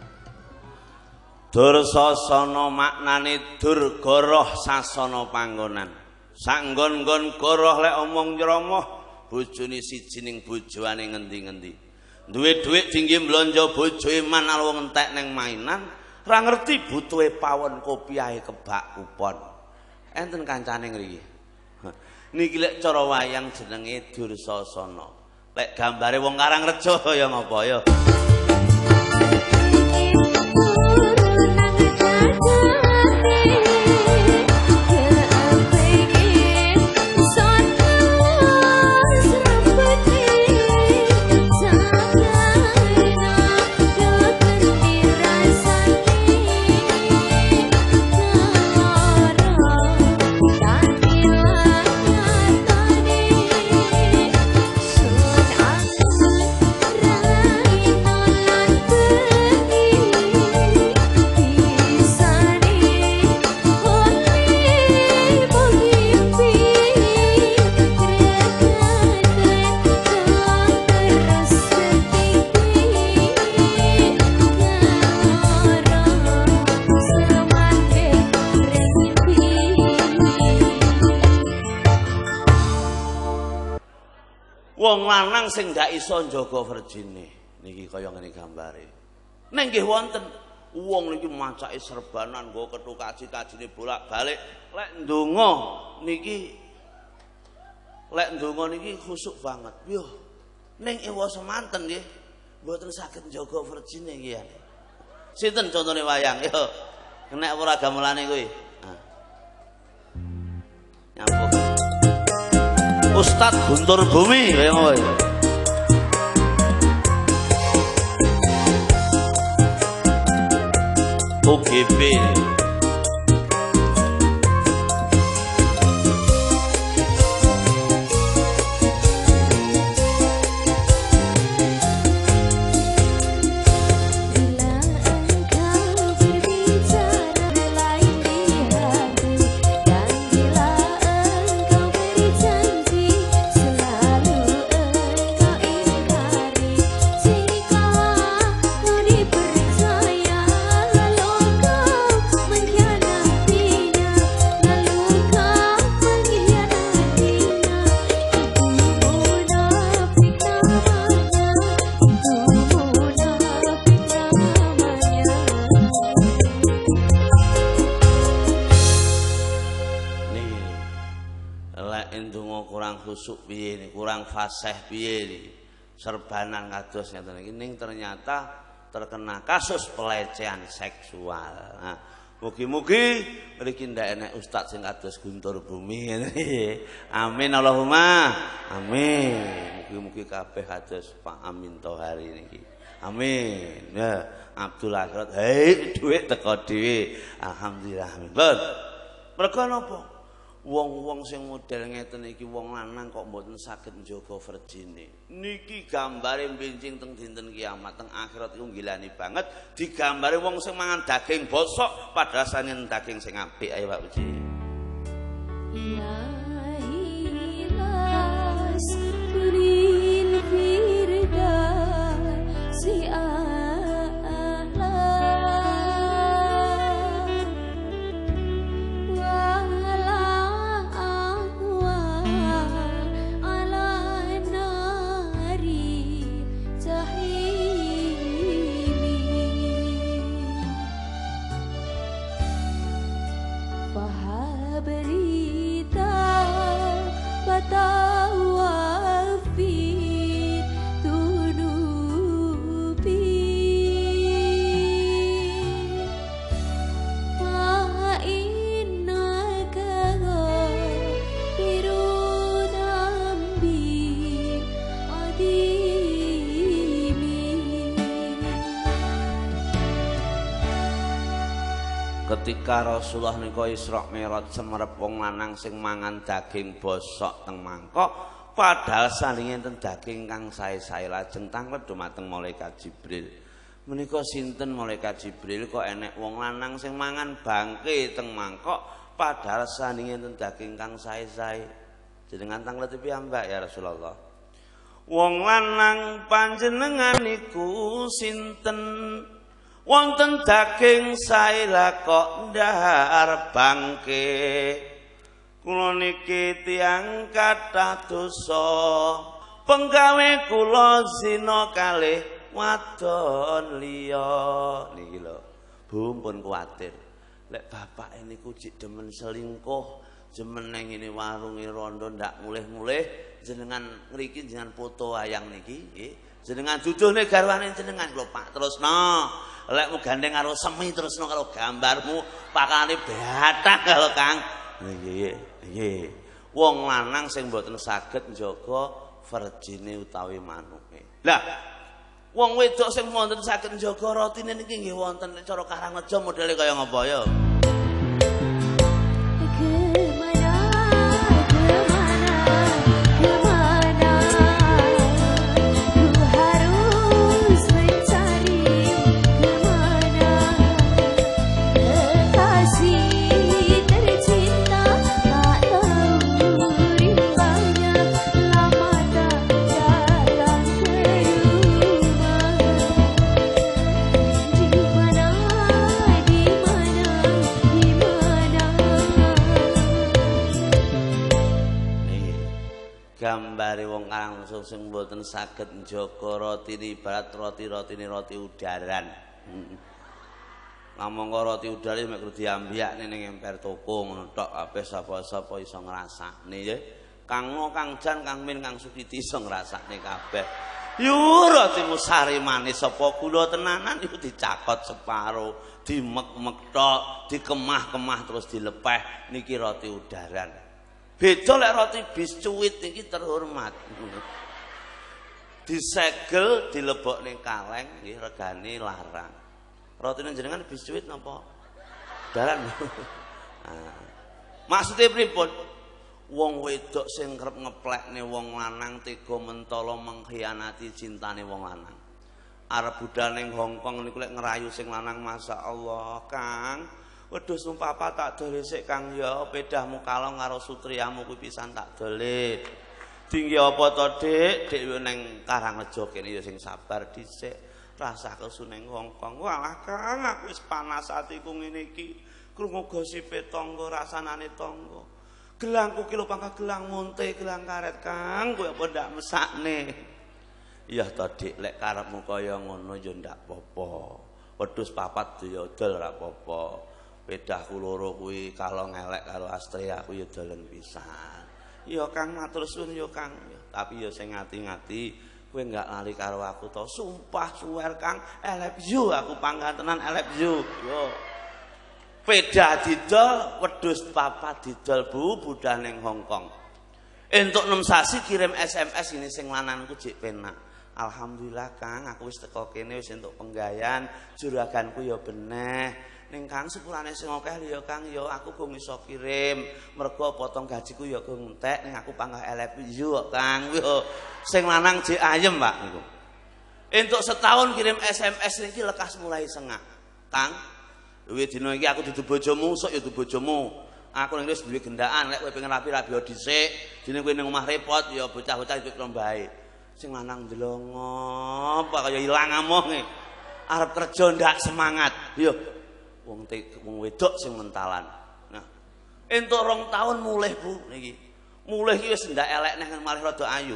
Dursasana maknane dur goroh sasana panggonan. Sanggon-nggon goroh lek omong nyromoh bojone siji ning bojone ngendi-ngendi. Duwe dhuwit tinggi mlonjo bojoe manal wong entek ning mainan, ora ngerti butuhe pawon kopiahe kebak kupon. Enten kancane ngriki. Niki lek cara wayang jenenge Dursasana. Lek gambare wong Karangrejo ya ngapa ya? Wong lanang sing ndak iso njaga verjine niki kaya ngene gambare. Ning nggih wonten Wong niki macake serbanan nggo kethu kaji-kajine bolak-balik. Lek ndonga niki khusuk banget. Yo. Ning ewa semanten nggih mboten saged njaga virgine nggih. Sinten contone wayang? Yo. Nek ora gamelane kuwi. Nyambung. Ustaz Guntur Bumi kaya ngono. OGB khusuk piye nih, kurang fasih piye nih, serbanan kados ngeten iki ning ternyata terkena kasus pelecehan seksual. Nah, mugi-mugi mriki ndak enek ustaz sing kados Guntur Bumi ngene iki. Amin Allahumma amin. Mugi-mugi kabeh kados Pak Amin Tohari niki. Amin. Ya, Abdul Akhirat, hei dhuwit teko dhewe. Alhamdulillah. Amin. Mergo napa? Wong-wong sing model ngeten iki wong lanang kok mboten saged njaga virgine. Niki gambare mbincing teng dinten kiamat, teng akhirat iku nggilani banget. Digambare wong sing mangan daging bosok padahal sanen daging sing apik. Ayo Pak Uji. Ketika Rasulullah nika Isra Mi'raj semerep wong lanang sing mangan daging bosok teng mangkok padahal salinge enten daging kang sae-sae lajeng tanglet dumateng malaikat Jibril. Menika sinten malaikat Jibril kok enek wong lanang sing mangan bangke teng mangkok padahal salinge enten daging kang sae-sae. Jenengan tanglet piyambak ya Rasulullah. Wong lanang panjenengan niku sinten? Wonten daging sae la kok ndahar bangke. Kula niki tiyang kathah dosa, penggawe kula zina kalih wadon liya. Niki lho, Bu pun kuwatir. Lek bapak niku jek demen selingkuh, demen nang ngene warunge rondo ndak mulih-mulih, jenengan ngriki jenengan foto wayang niki nggih. Jenengan duduhne garwane jenengan lho Pak. Terusno. Lek mu gandeng karo semi terusno karo gambarmu pakane bathak kalau Kang. Nggih. Wong lanang sing mboten saged njaga virgine utawi manuke. Lah wong wedok sing mboten saged njaga rotine niki nggih wonten cara Karangreja modele kaya ngapa ya? Gambare wong Karangreja sing mboten saged njaga rotine ibarat roti udaran. Ngomong roti udal mek kudu diambiak ning emper toko ngono tok kabeh sapa-sapa iso ngrasakne ya. Kang No, Kang Jan, Kang Min, Kang Sukiti iso ngrasakne kabeh. Yo rotimu sari manis sapa gula tenanan iku dicakot separo, dimek-mek tok, dikemah-kemah terus dilepeh niki roti udaran. Beda lek roti biskuit iki terhormat. Disegel dilebokne kaleng nggih regane larang. Rotine jenengan biskuit napa? Udaran. Nah, maksude pripun? Wong wedok sing kerep ngeplekne wong lanang tega mentala mengkhianati cintane wong lanang. Arep budal ning Hongkong niku lek ngerayu sing lanang masyaallah, Kang. Wedhus papa tak dole sik Kang ya, pedahmu kalong karo sutriyamu kuwi pisan tak dole. Tinggi apa to, Dik? Dik ning Karangrejo kene ya sing sabar dhisik. Rasah kesu ning Hongkong. Walah Kang, aku wis panas atiku ngene iki. Krungu gosipe tangga rasanane tangga. Gelangku kilo pangka gelang munte gelang karet Kang, kowe apa ndak mesakne? Iya to Dik, lek karepmu kaya ngono ya ndak apa-apa. Wedhus papat diyodol ora apa-apa. Pedahku loro kuwi kalong elek karo Astri aku ya dolen pisan. Ya Kang matur suwun ya Kang. Tapi ya sing ngati-ngati kowe enggak lali karo aku to. Sumpah suwer Kang, I love you aku panggantenan I love you. Yo. Pedah didol, wedhus papat didol Bu, budal ning Hongkong. Entuk 6 sasi kirim SMS ini sing lananku jek penak. Alhamdulillah Kang, aku wis teko kene wis entuk penggayan, juraganku ya beneh. Ning Kang sepurane sing akeh ya Kang ya aku gong iso kirim. Mergo potong gajiku ya gong entek ning aku panggah LPU kok Kang. Yo sing lanang jek ayem Pak niku. Entuk setahun kirim SMS niki lekas mulai sengak. Kang Wih dino iki aku dudu bojomu, sok ya dudu bojomu. Aku ning wis duwe gendaan, lek kowe pengen rapi-rapi yo dhisik. Dene kowe ning omah repot ya bocah-bocah iki bae. Sing lanang ndelongo, apa kaya ilang amohe. Arep kerja ndak semangat. Yo wong wedok sing mentalan. Nah, entuk 2 tahun mulih Bu niki. Mulih iki wis ndak elek neh malih rada ayu.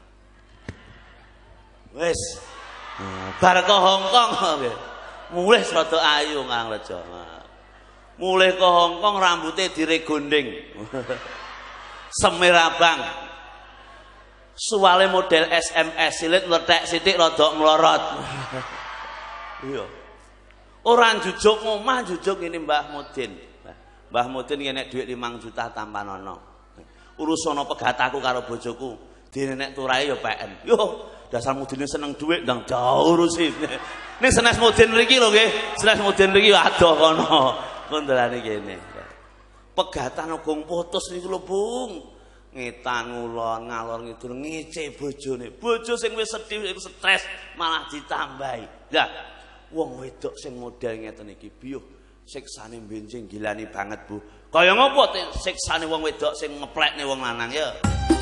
Wis. Bar ke Hongkong nggih. Mulih rada ayu Kang Rejo. Mulih ke Hongkong rambutnya diregondeng. Semir abang. Suwale model SMS silit letek sithik rada mlorot. Iya. Ora jujuk omah jujuk ngene Mbah Mudin. Mbah Mudin nek dhuwit 5 juta tampanono. Urusana pegataku karo bojoku. Dene nek turahe ya PN. Yo, dasar Mudine seneng dhuwit ndang jauh urusi. Ning senes Mudin mriki lho nggih. Senes Mudin mriki adoh kono. Kondolane kene. Pegatan gong putus niku lho, Bung. Ngetan ngulon ngalor ngidul ngece bojone. Bojo sing wis sedih stres malah ditambahi. Lah, wong wedok sing model ngeten iki biyuh siksane benjing gilani banget, Bu. Kaya ngopo siksane wong wedok sing ngeplekne wong lanang ya?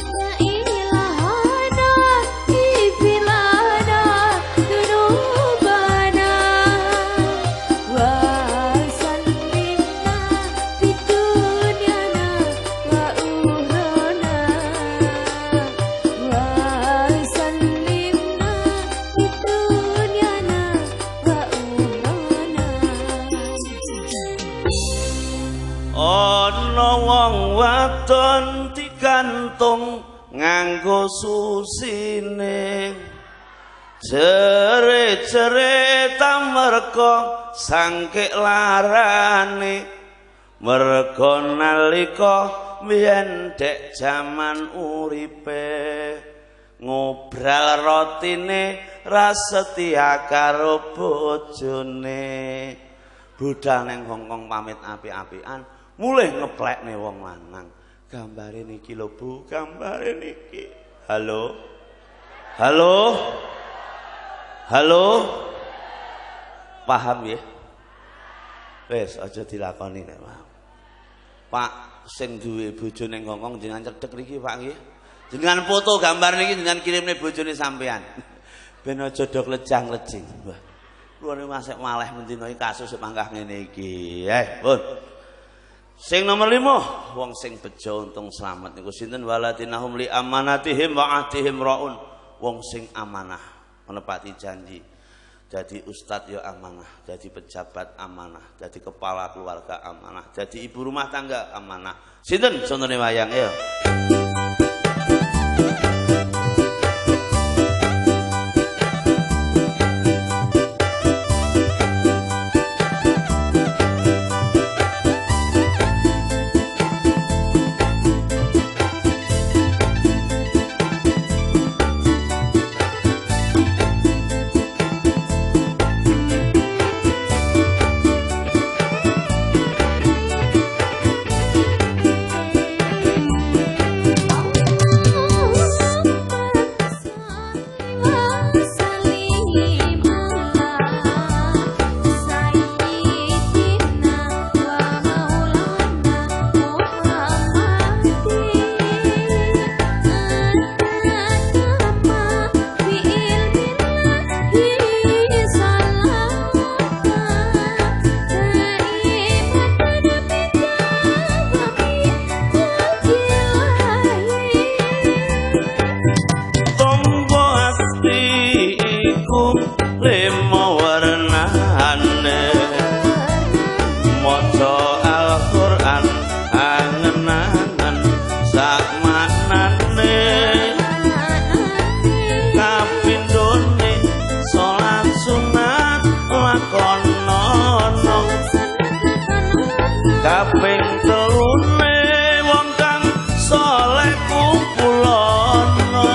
Wong wadon digantung nganggo susine jere-jere tamerga sangkik larane merga nalika biyen dek jaman uripe ngobral rotine rasetia karo bojone budal ning Hongkong pamit apik-apikan mulih ngeplekne wong lanang. Gambare niki lho Bu, gambare niki. Halo. Halo. Halo. Paham ya? Wes aja dilakoni nek mau. Pak sing duwe bojo ning Hongkong jenengan cedhek niki Pak nggih. Jenengan foto gambar niki jenengan kirimne bojone sampean. Ben aja dok lejang-lejing. Wah. Kuwi masih maleh mendina iki kasus panggah ngene iki. Pun. Sing nomor 5 wong sing bejo untung slamet niku sinten waladinahum li amanatihim wa ahdihim raun wong sing amanah menepati janji Jadi ustadz ya amanah, jadi pejabat amanah, jadi kepala keluarga amanah, jadi ibu rumah tangga amanah. Sinten contone wayang ya. Kaping telune wong kang saleh kumpulono,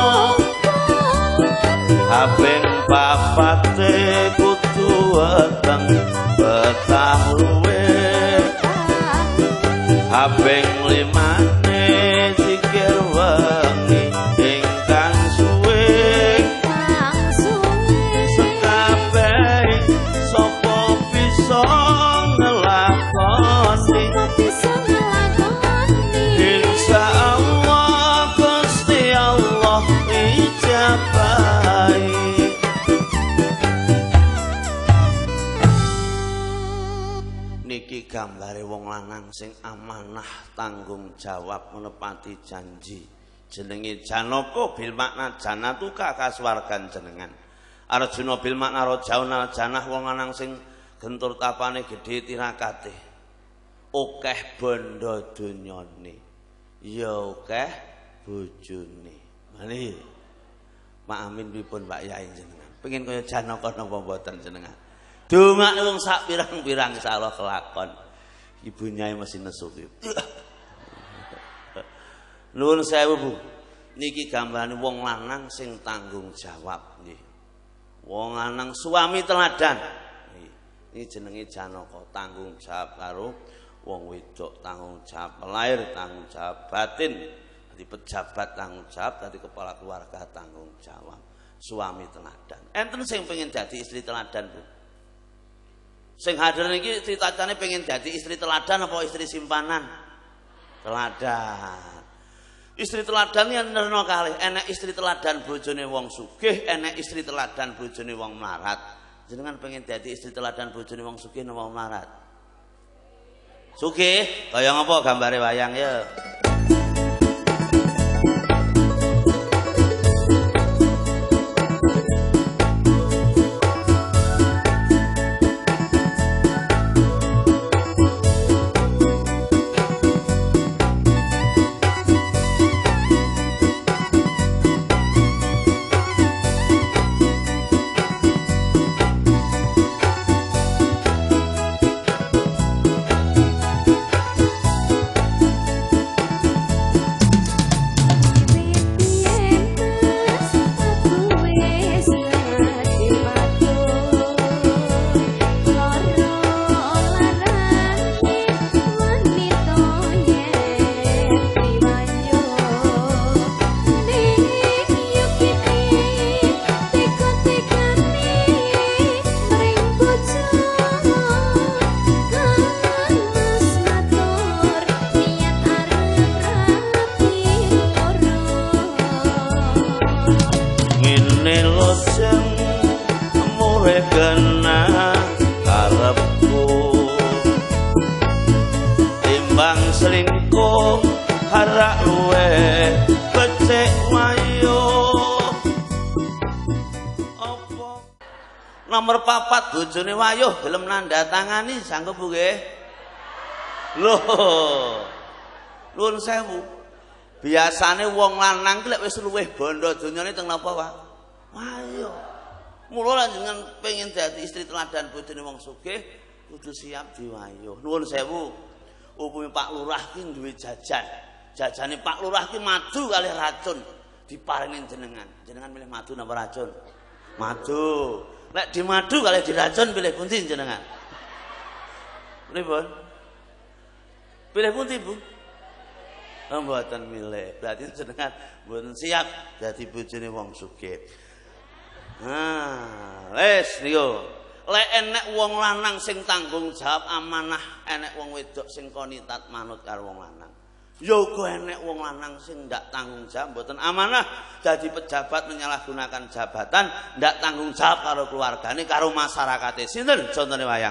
kaping papate kudu weteng betah luwe, kaping limane zikir wengi ingkang suwe, sekabeh sapa bisa Insyaallah Gusti Allah ijabai. Niki gambare wong lanang sing amanah tanggung jawab menepati janji. Jenenge Janaka bil makna janatuka kaswargan jenengan. Arjuna bil makna rajaunal janah wong lanang sing gentur tapane gedhe tirakate. Okeh bondo dunyane ya okeh bojone. Mali Mak Amin pripun Pak Yai jenengan? Pengin kaya Janaka napa mboten jenengan? Dongane wong sak pirang-pirang insyaallah kelakon. Ibu Nyai mesti nesu. Nuwun sewu Bu. Niki gambarane wong lanang sing tanggung jawab nggih. Wong lanang suami teladan. Ini jenenge Janaka, tanggung jawab karo wong wedok, tanggung jawab lahir, tanggung jawab batin, dadi pejabat tanggung jawab, dadi kepala keluarga tanggung jawab, suami teladan. Enten sing pengen dadi istri teladan, Bu. Sing hadir niki critane pengen dadi istri teladan apa istri simpanan? Teladan. Istri teladan yang nerno kalih, enek istri teladan bojone wong sugih, enek istri teladan bojone wong melarat. Jenengan pengen dadi istri teladan bojone wong sugih napa melarat? Sugih, kaya ngapa gambare wayang ya. Kena karepku timbang selingkuh harak luwe becik wayo apa Nomor 4 bojone wayuh gelem nandatangani sanggup nggih? Lho. Nuwun sewu. Biasane wong lanang ki lek wis luwih bondo donyane teng napa, Pak? Wayuh. Mula lan jenengan pengin dadi istri teladan bojone wong sugih kudu siap diwayuh. Nuwun sewu. Upami Pak Lurah ki duwe jajan. Jajane Pak Lurah ki madu kalih racun diparingi jenengan. Jenengan milih madu napa racun? Madu. Lek di madu kalih diracun pilih pundi jenengan? Pripun? Pilih pundi, Bu? Mboten milih. Berarti jenengan mboten siap dadi bojone wong sugih. Wis niku. Lek enek wong lanang sing tanggung jawab amanah, enek wong wedok sing konitat manut karo wong lanang. Ya uga enek wong lanang sing ndak tanggung jawab mboten amanah, dadi pejabat menyalahgunakan jabatan, ndak tanggung jawab karo keluargane, karo masyarakate. Sinten contone wayang?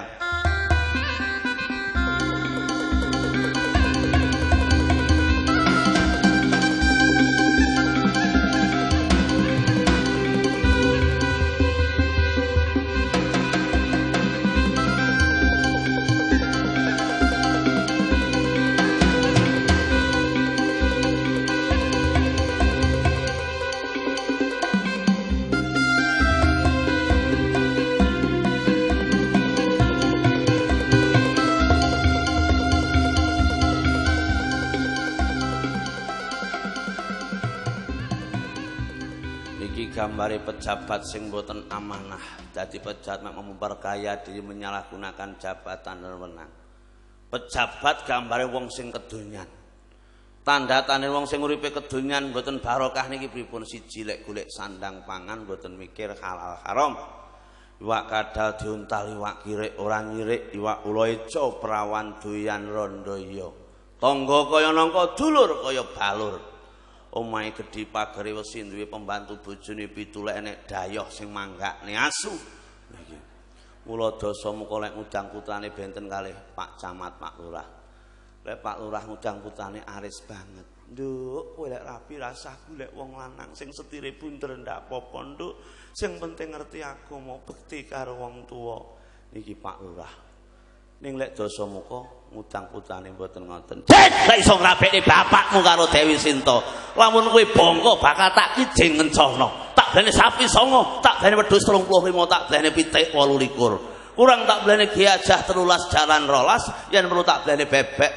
Gambare pejabat sing boten amanah, dadi pejabat memperkaya diri, menyalahgunakan jabatan dan wewenang. Pejabat gambare wong sing kedonyan. Tanda-tandane wong sing uripe kedonyan boten barokah niki pripun? Siji lek golek sandang pangan boten mikir halal haram. Iwak kadal diuntal iwak kirik ora nyirik, iwak ula eco perawan doyan randaya. Tangga kaya nangka dulur kaya balur. Omahe gedhi pagere wesi duwe pembantu bojone 7 lek enek dayoh sing manggakne asu. Niki. Mula dasa muka lek ngudang putrane benten kalih Pak Camat Pak Lurah. Lek Pak Lurah ngudang putrane aris banget. Nduk, kowe lek rapi rasah golek wong lanang sing setire bunder ndak apa-apa, Nduk. Sing penting ngerti agama, bekti karo wong tuwa. Niki Pak Lurah. Ning lek dasa muka ngudang putrane mboten ngoten. Lek iso ngrabekne bapakmu karo Dewi Sinta. Lamun kowe bangka bakal tak kijing ngencono. Tak blene sapi 9, tak blene wedhus 35, tak blene pitik 28. Kurang tak blene gajah 13 jalan 12, yen perlu tak blene bebek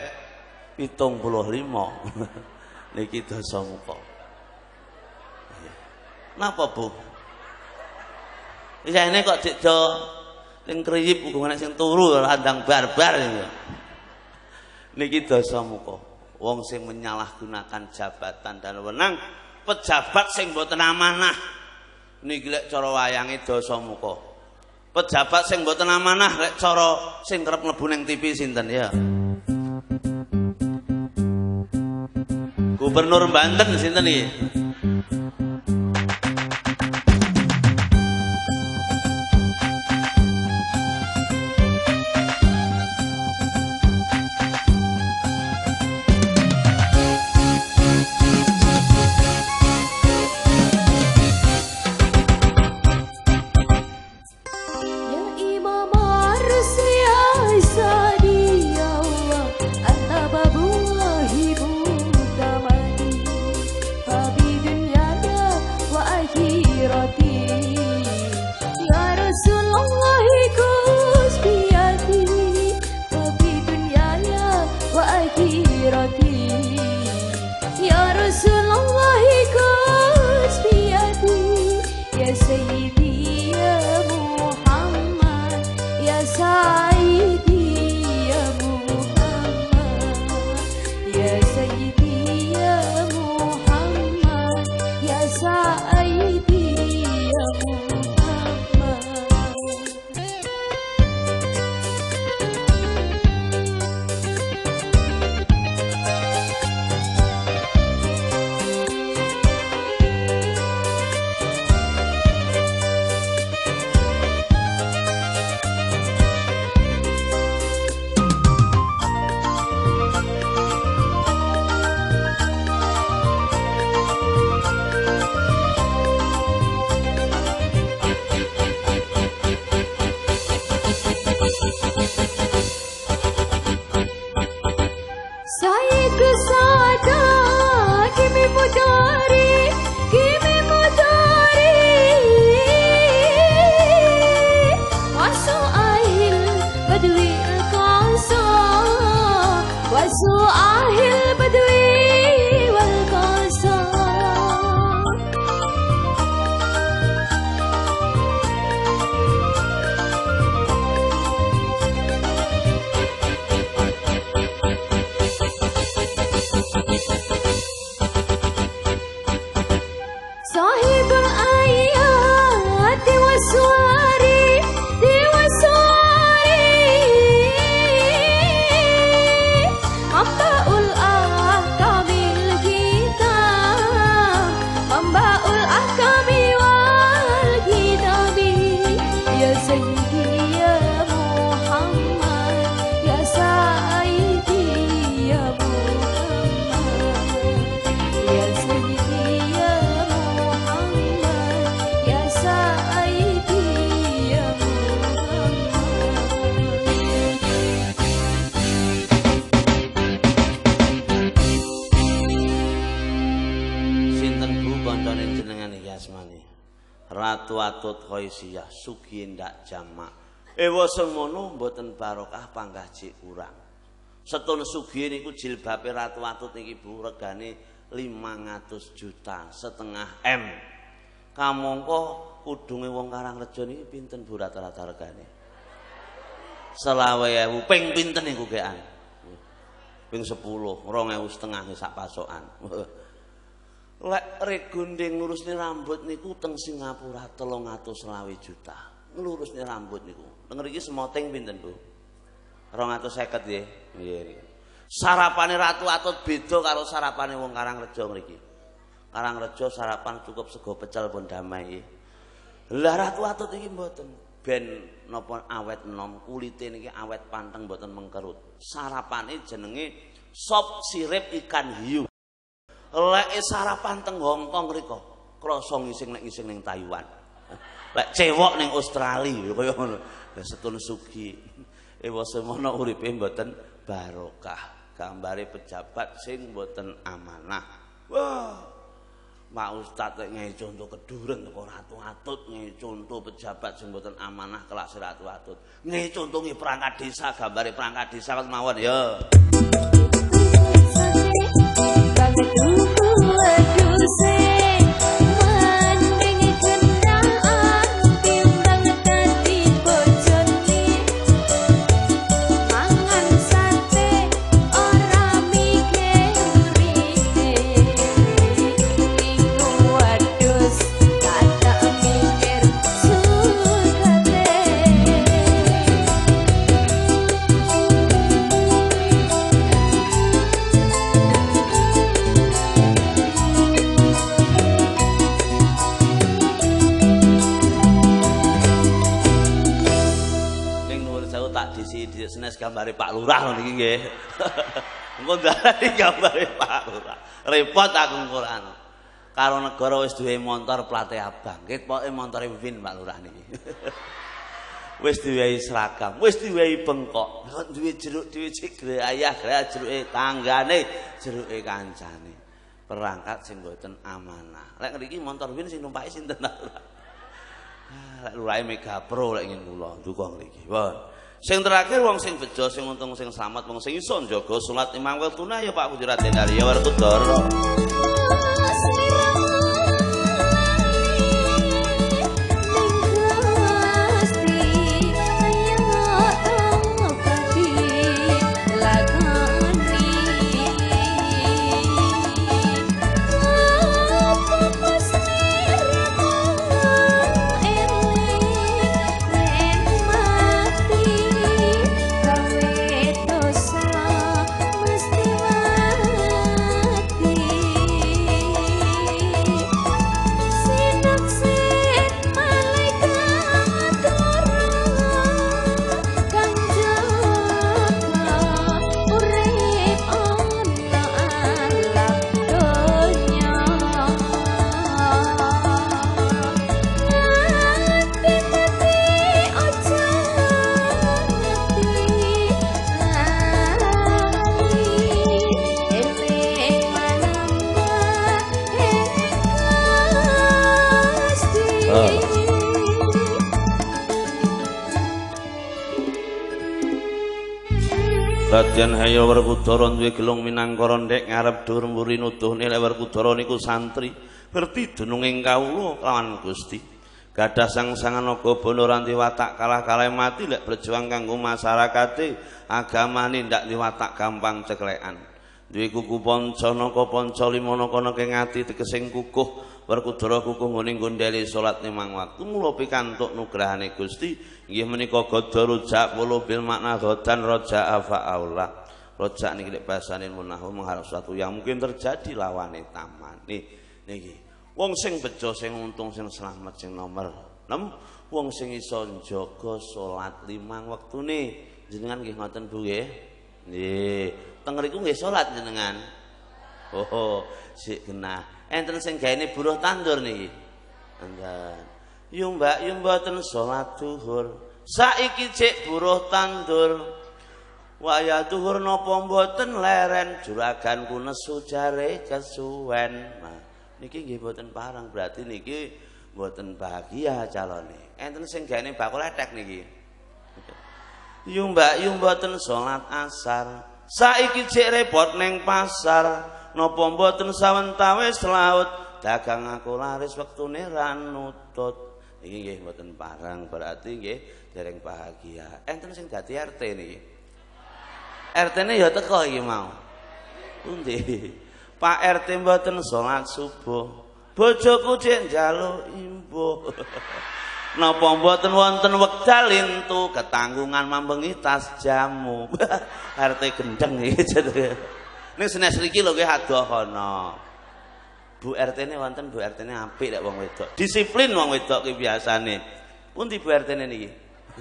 75. Niki dasa muka. Napa, Bu? Isane kok dikdo sing kriyip hubungan sing turu landang barbar niku. Niki dasa muka. Wong sing menyalahgunakan jabatan dan wewenang, pejabat sing mboten amanah. Niki lek cara wayange dasa muka. Pejabat sing mboten amanah lek cara sing kerep mlebu ning TV sinten ya? Gubernur Banten sinten iki? Ratu Atut Khoisiyah sugih ndak jamak. Ewa semono mboten barokah panggaji kurang. Setun sugih niku jilbabe Ratu Atut niki Bu regane 500 juta setengah M. Kamangka kudunge wong Karangrejo niki pinten Bu rata-rata regane? 20.000 ping pinten niku gekan? Ping 10, 2.500 setengah sak pasokan. Lek regunding ngurusne rambut niku teng Singapura 320 juta. Nglurusne rambut niku. Teng mriki semoting pinten, Bu? 250 nggih. Nggih. Sarapane Ratu Atut beda karo sarapane wong Karangrejo mriki. Karangrejo sarapan cukup sego pecel pun damai. Lah Ratu Atut iki mboten. Ben napa awet enom, kulite niki awet panteng mboten mengkerut. Sarapane jenenge sop sirip ikan hiu. Lek sarapan teng Hongkong rika krasa ngising nek ngising ning Taiwan. Lek cewek ning Australia kaya ngono. Lah setun sugi. Ewa semono uripe mboten barokah. Gambare pejabat sing mboten amanah. Wah. Mak Ustaz lek ngei contoh keduren kok Ratu Atut, ngei contoh pejabat sing mboten amanah kelas Ratu Atut. Ngei contoh perangkat desa, gambare perangkat desa mawon ya. Senes gambare Pak Lurah niki nggih. Engko ndarani gambare Pak Lurah. Repot aku Quran. Karo negara wis duwe montor plate abang. Pokoke montore Vin Pak Lurah niki. Wis diwehi seragam, wis diwehi bengkok. Kok duwe jeruk dhewe cigre ayah, jeruke tanggane, jeruke kancane. Perangkat sing mboten amanah. Lek ngriki montor Vin sing numpaki sinten Pak Lurah? Lek Lurahe Mega Pro lek ngene kula duka ngriki. Wah. Sing terakhir wong sing bejo sing untung sing slamet wong sing iso njaga salat imam wektune ya Pak Budi Raden Arya Werkudara. Raden Hayya Werkudara duwe gelung minangkara ndek ngarep dhuwur mburi nuduhne lek Werkudara niku santri ngerti denunging kawula kelawan Gusti. Gadah sang-sangan naga bono ranti watak kalah-kalah mati lek berjuang kanggo masyarakate agamane ndak liwatak gampang ceklekan. Duwe kuku panca naka panca limana kana keng ati tegesing kukuh Werkudara kukuh nguning gondeli salat limang waktu mula pikantuk nugrahane Gusti inggih menika gada rujak puluh bil makna godan roja fa'aula. Rojak niki lek basane munahu mengharap suatu yang mungkin terjadi lawane taman. Niki wong sing bejo sing untung sing selamat sing nomor 6 wong sing iso njaga salat limang wektune. Jenengan nggih ngoten Bu nggih? Nggih. Teng mriku nggih salat jenengan. Oh, sik genah. Enten sing gaene buruh tandur niki. Enten. Yo Mbak, yo mboten salat zuhur. Saiki cek buruh tandur. Waya zuhur napa mboten leren juraganku nesu jare kesuwen. Nah, niki nggih mboten parang berarti niki mboten bahagia calone. Enten sing gaene bakul etek niki. Yo Mbak, yo mboten salat asar. Saiki cek repot neng pasar. Napa mboten sawentawis laut dagang aku laris wektune ra nutut. Iki nggih mboten parang berarti nggih dereng bahagia. Enten sing dadi RT niki. RT-ne ya teko iki mau. Pundi? Pak RT mboten salat subuh. Bojoku cek njaluk imbuh. Napa mboten wonten wekdal entu ketanggungan mambengi tas jamu. RT gendeng iki jenenge. Ning senes iki lho nggih adohana. Bu RT-ne wonten Bu RT-ne apik lek wong wedok. Disiplin wong wedok ki biasane. Pundi Bu RT-ne niki?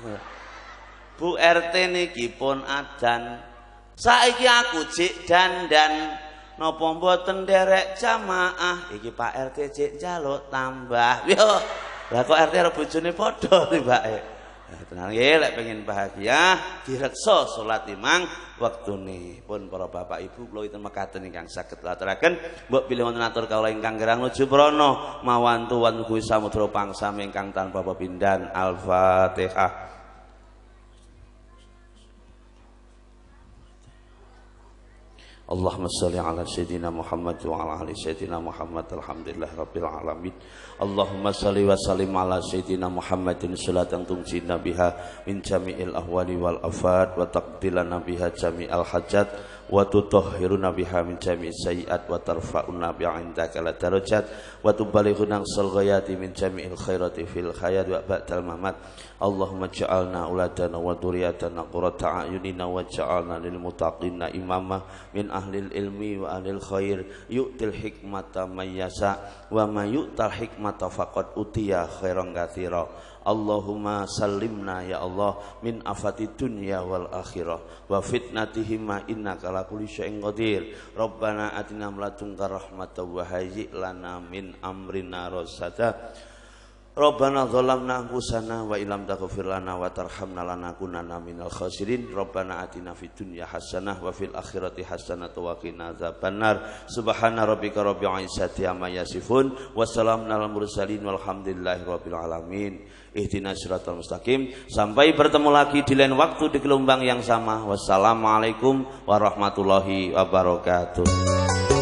Bu RT niki pun adan. Saiki aku cek dandan. Napa mboten derek jamaah. Iki Pak RT cek njaluk tambah. Yo. Lah kok RT karo bojone padha tibake. Tenang nggih lek pengen bahagia direksa salat limang wektune. Pun para bapak ibu kula wonten mekaten ingkang saged laturaken mbok bilih wonten atur kawula ingkang gerang nuju prana mawantu wan kuwi samudra pangsami ingkang tanpa pepindhan. Al-Fatihah. Allahumma shalli ala sayyidina Muhammad wa ala ali sayyidina Muhammad alhamdulillah rabbil alamin. Allahumma shalli wa sallim ala sayyidina Muhammadin salatan tunjina biha min jami'il ahwali wal afat wa taqdilana biha jami'al hajat wa tutahhiruna biha min jami'is sayyi'at wa tarfa'una biha indaka la darajat wa tubalighuna sal ghayati min jami'il khairati fil hayat wa ba'dal mamat. Allahumma ja'alna uladana wa dzurriyyatana qurrata a'yunina wa ja'alna lil muttaqina imama min ahlil ilmi wa ahlil khair yu'til hikmata may yasha wa may yu'tal hikmata faqad utiya khairan katsira. Allahumma sallimna ya Allah min afati dunya wal akhirah wa fitnatihima innaka ala kulli syai'in qadir. Rabbana atina min ladunka rahmatan wa hayyi' lana min amrina rasada. Rabbana zalamna anfusana wa illam taghfir lana wa tarhamna lanakunanna minal khasirin. Rabbana atina fid dunya hasanah wa fil akhirati hasanah wa qina adzabannar. Subhana rabbika rabbil izzati amma yasifun wa salamun alal mursalin walhamdulillahi rabbil alamin. Ihdinas siratal mustaqim. Sampai bertemu lagi di lain waktu di gelombang yang sama. Wassalamualaikum warahmatullahi wabarakatuh.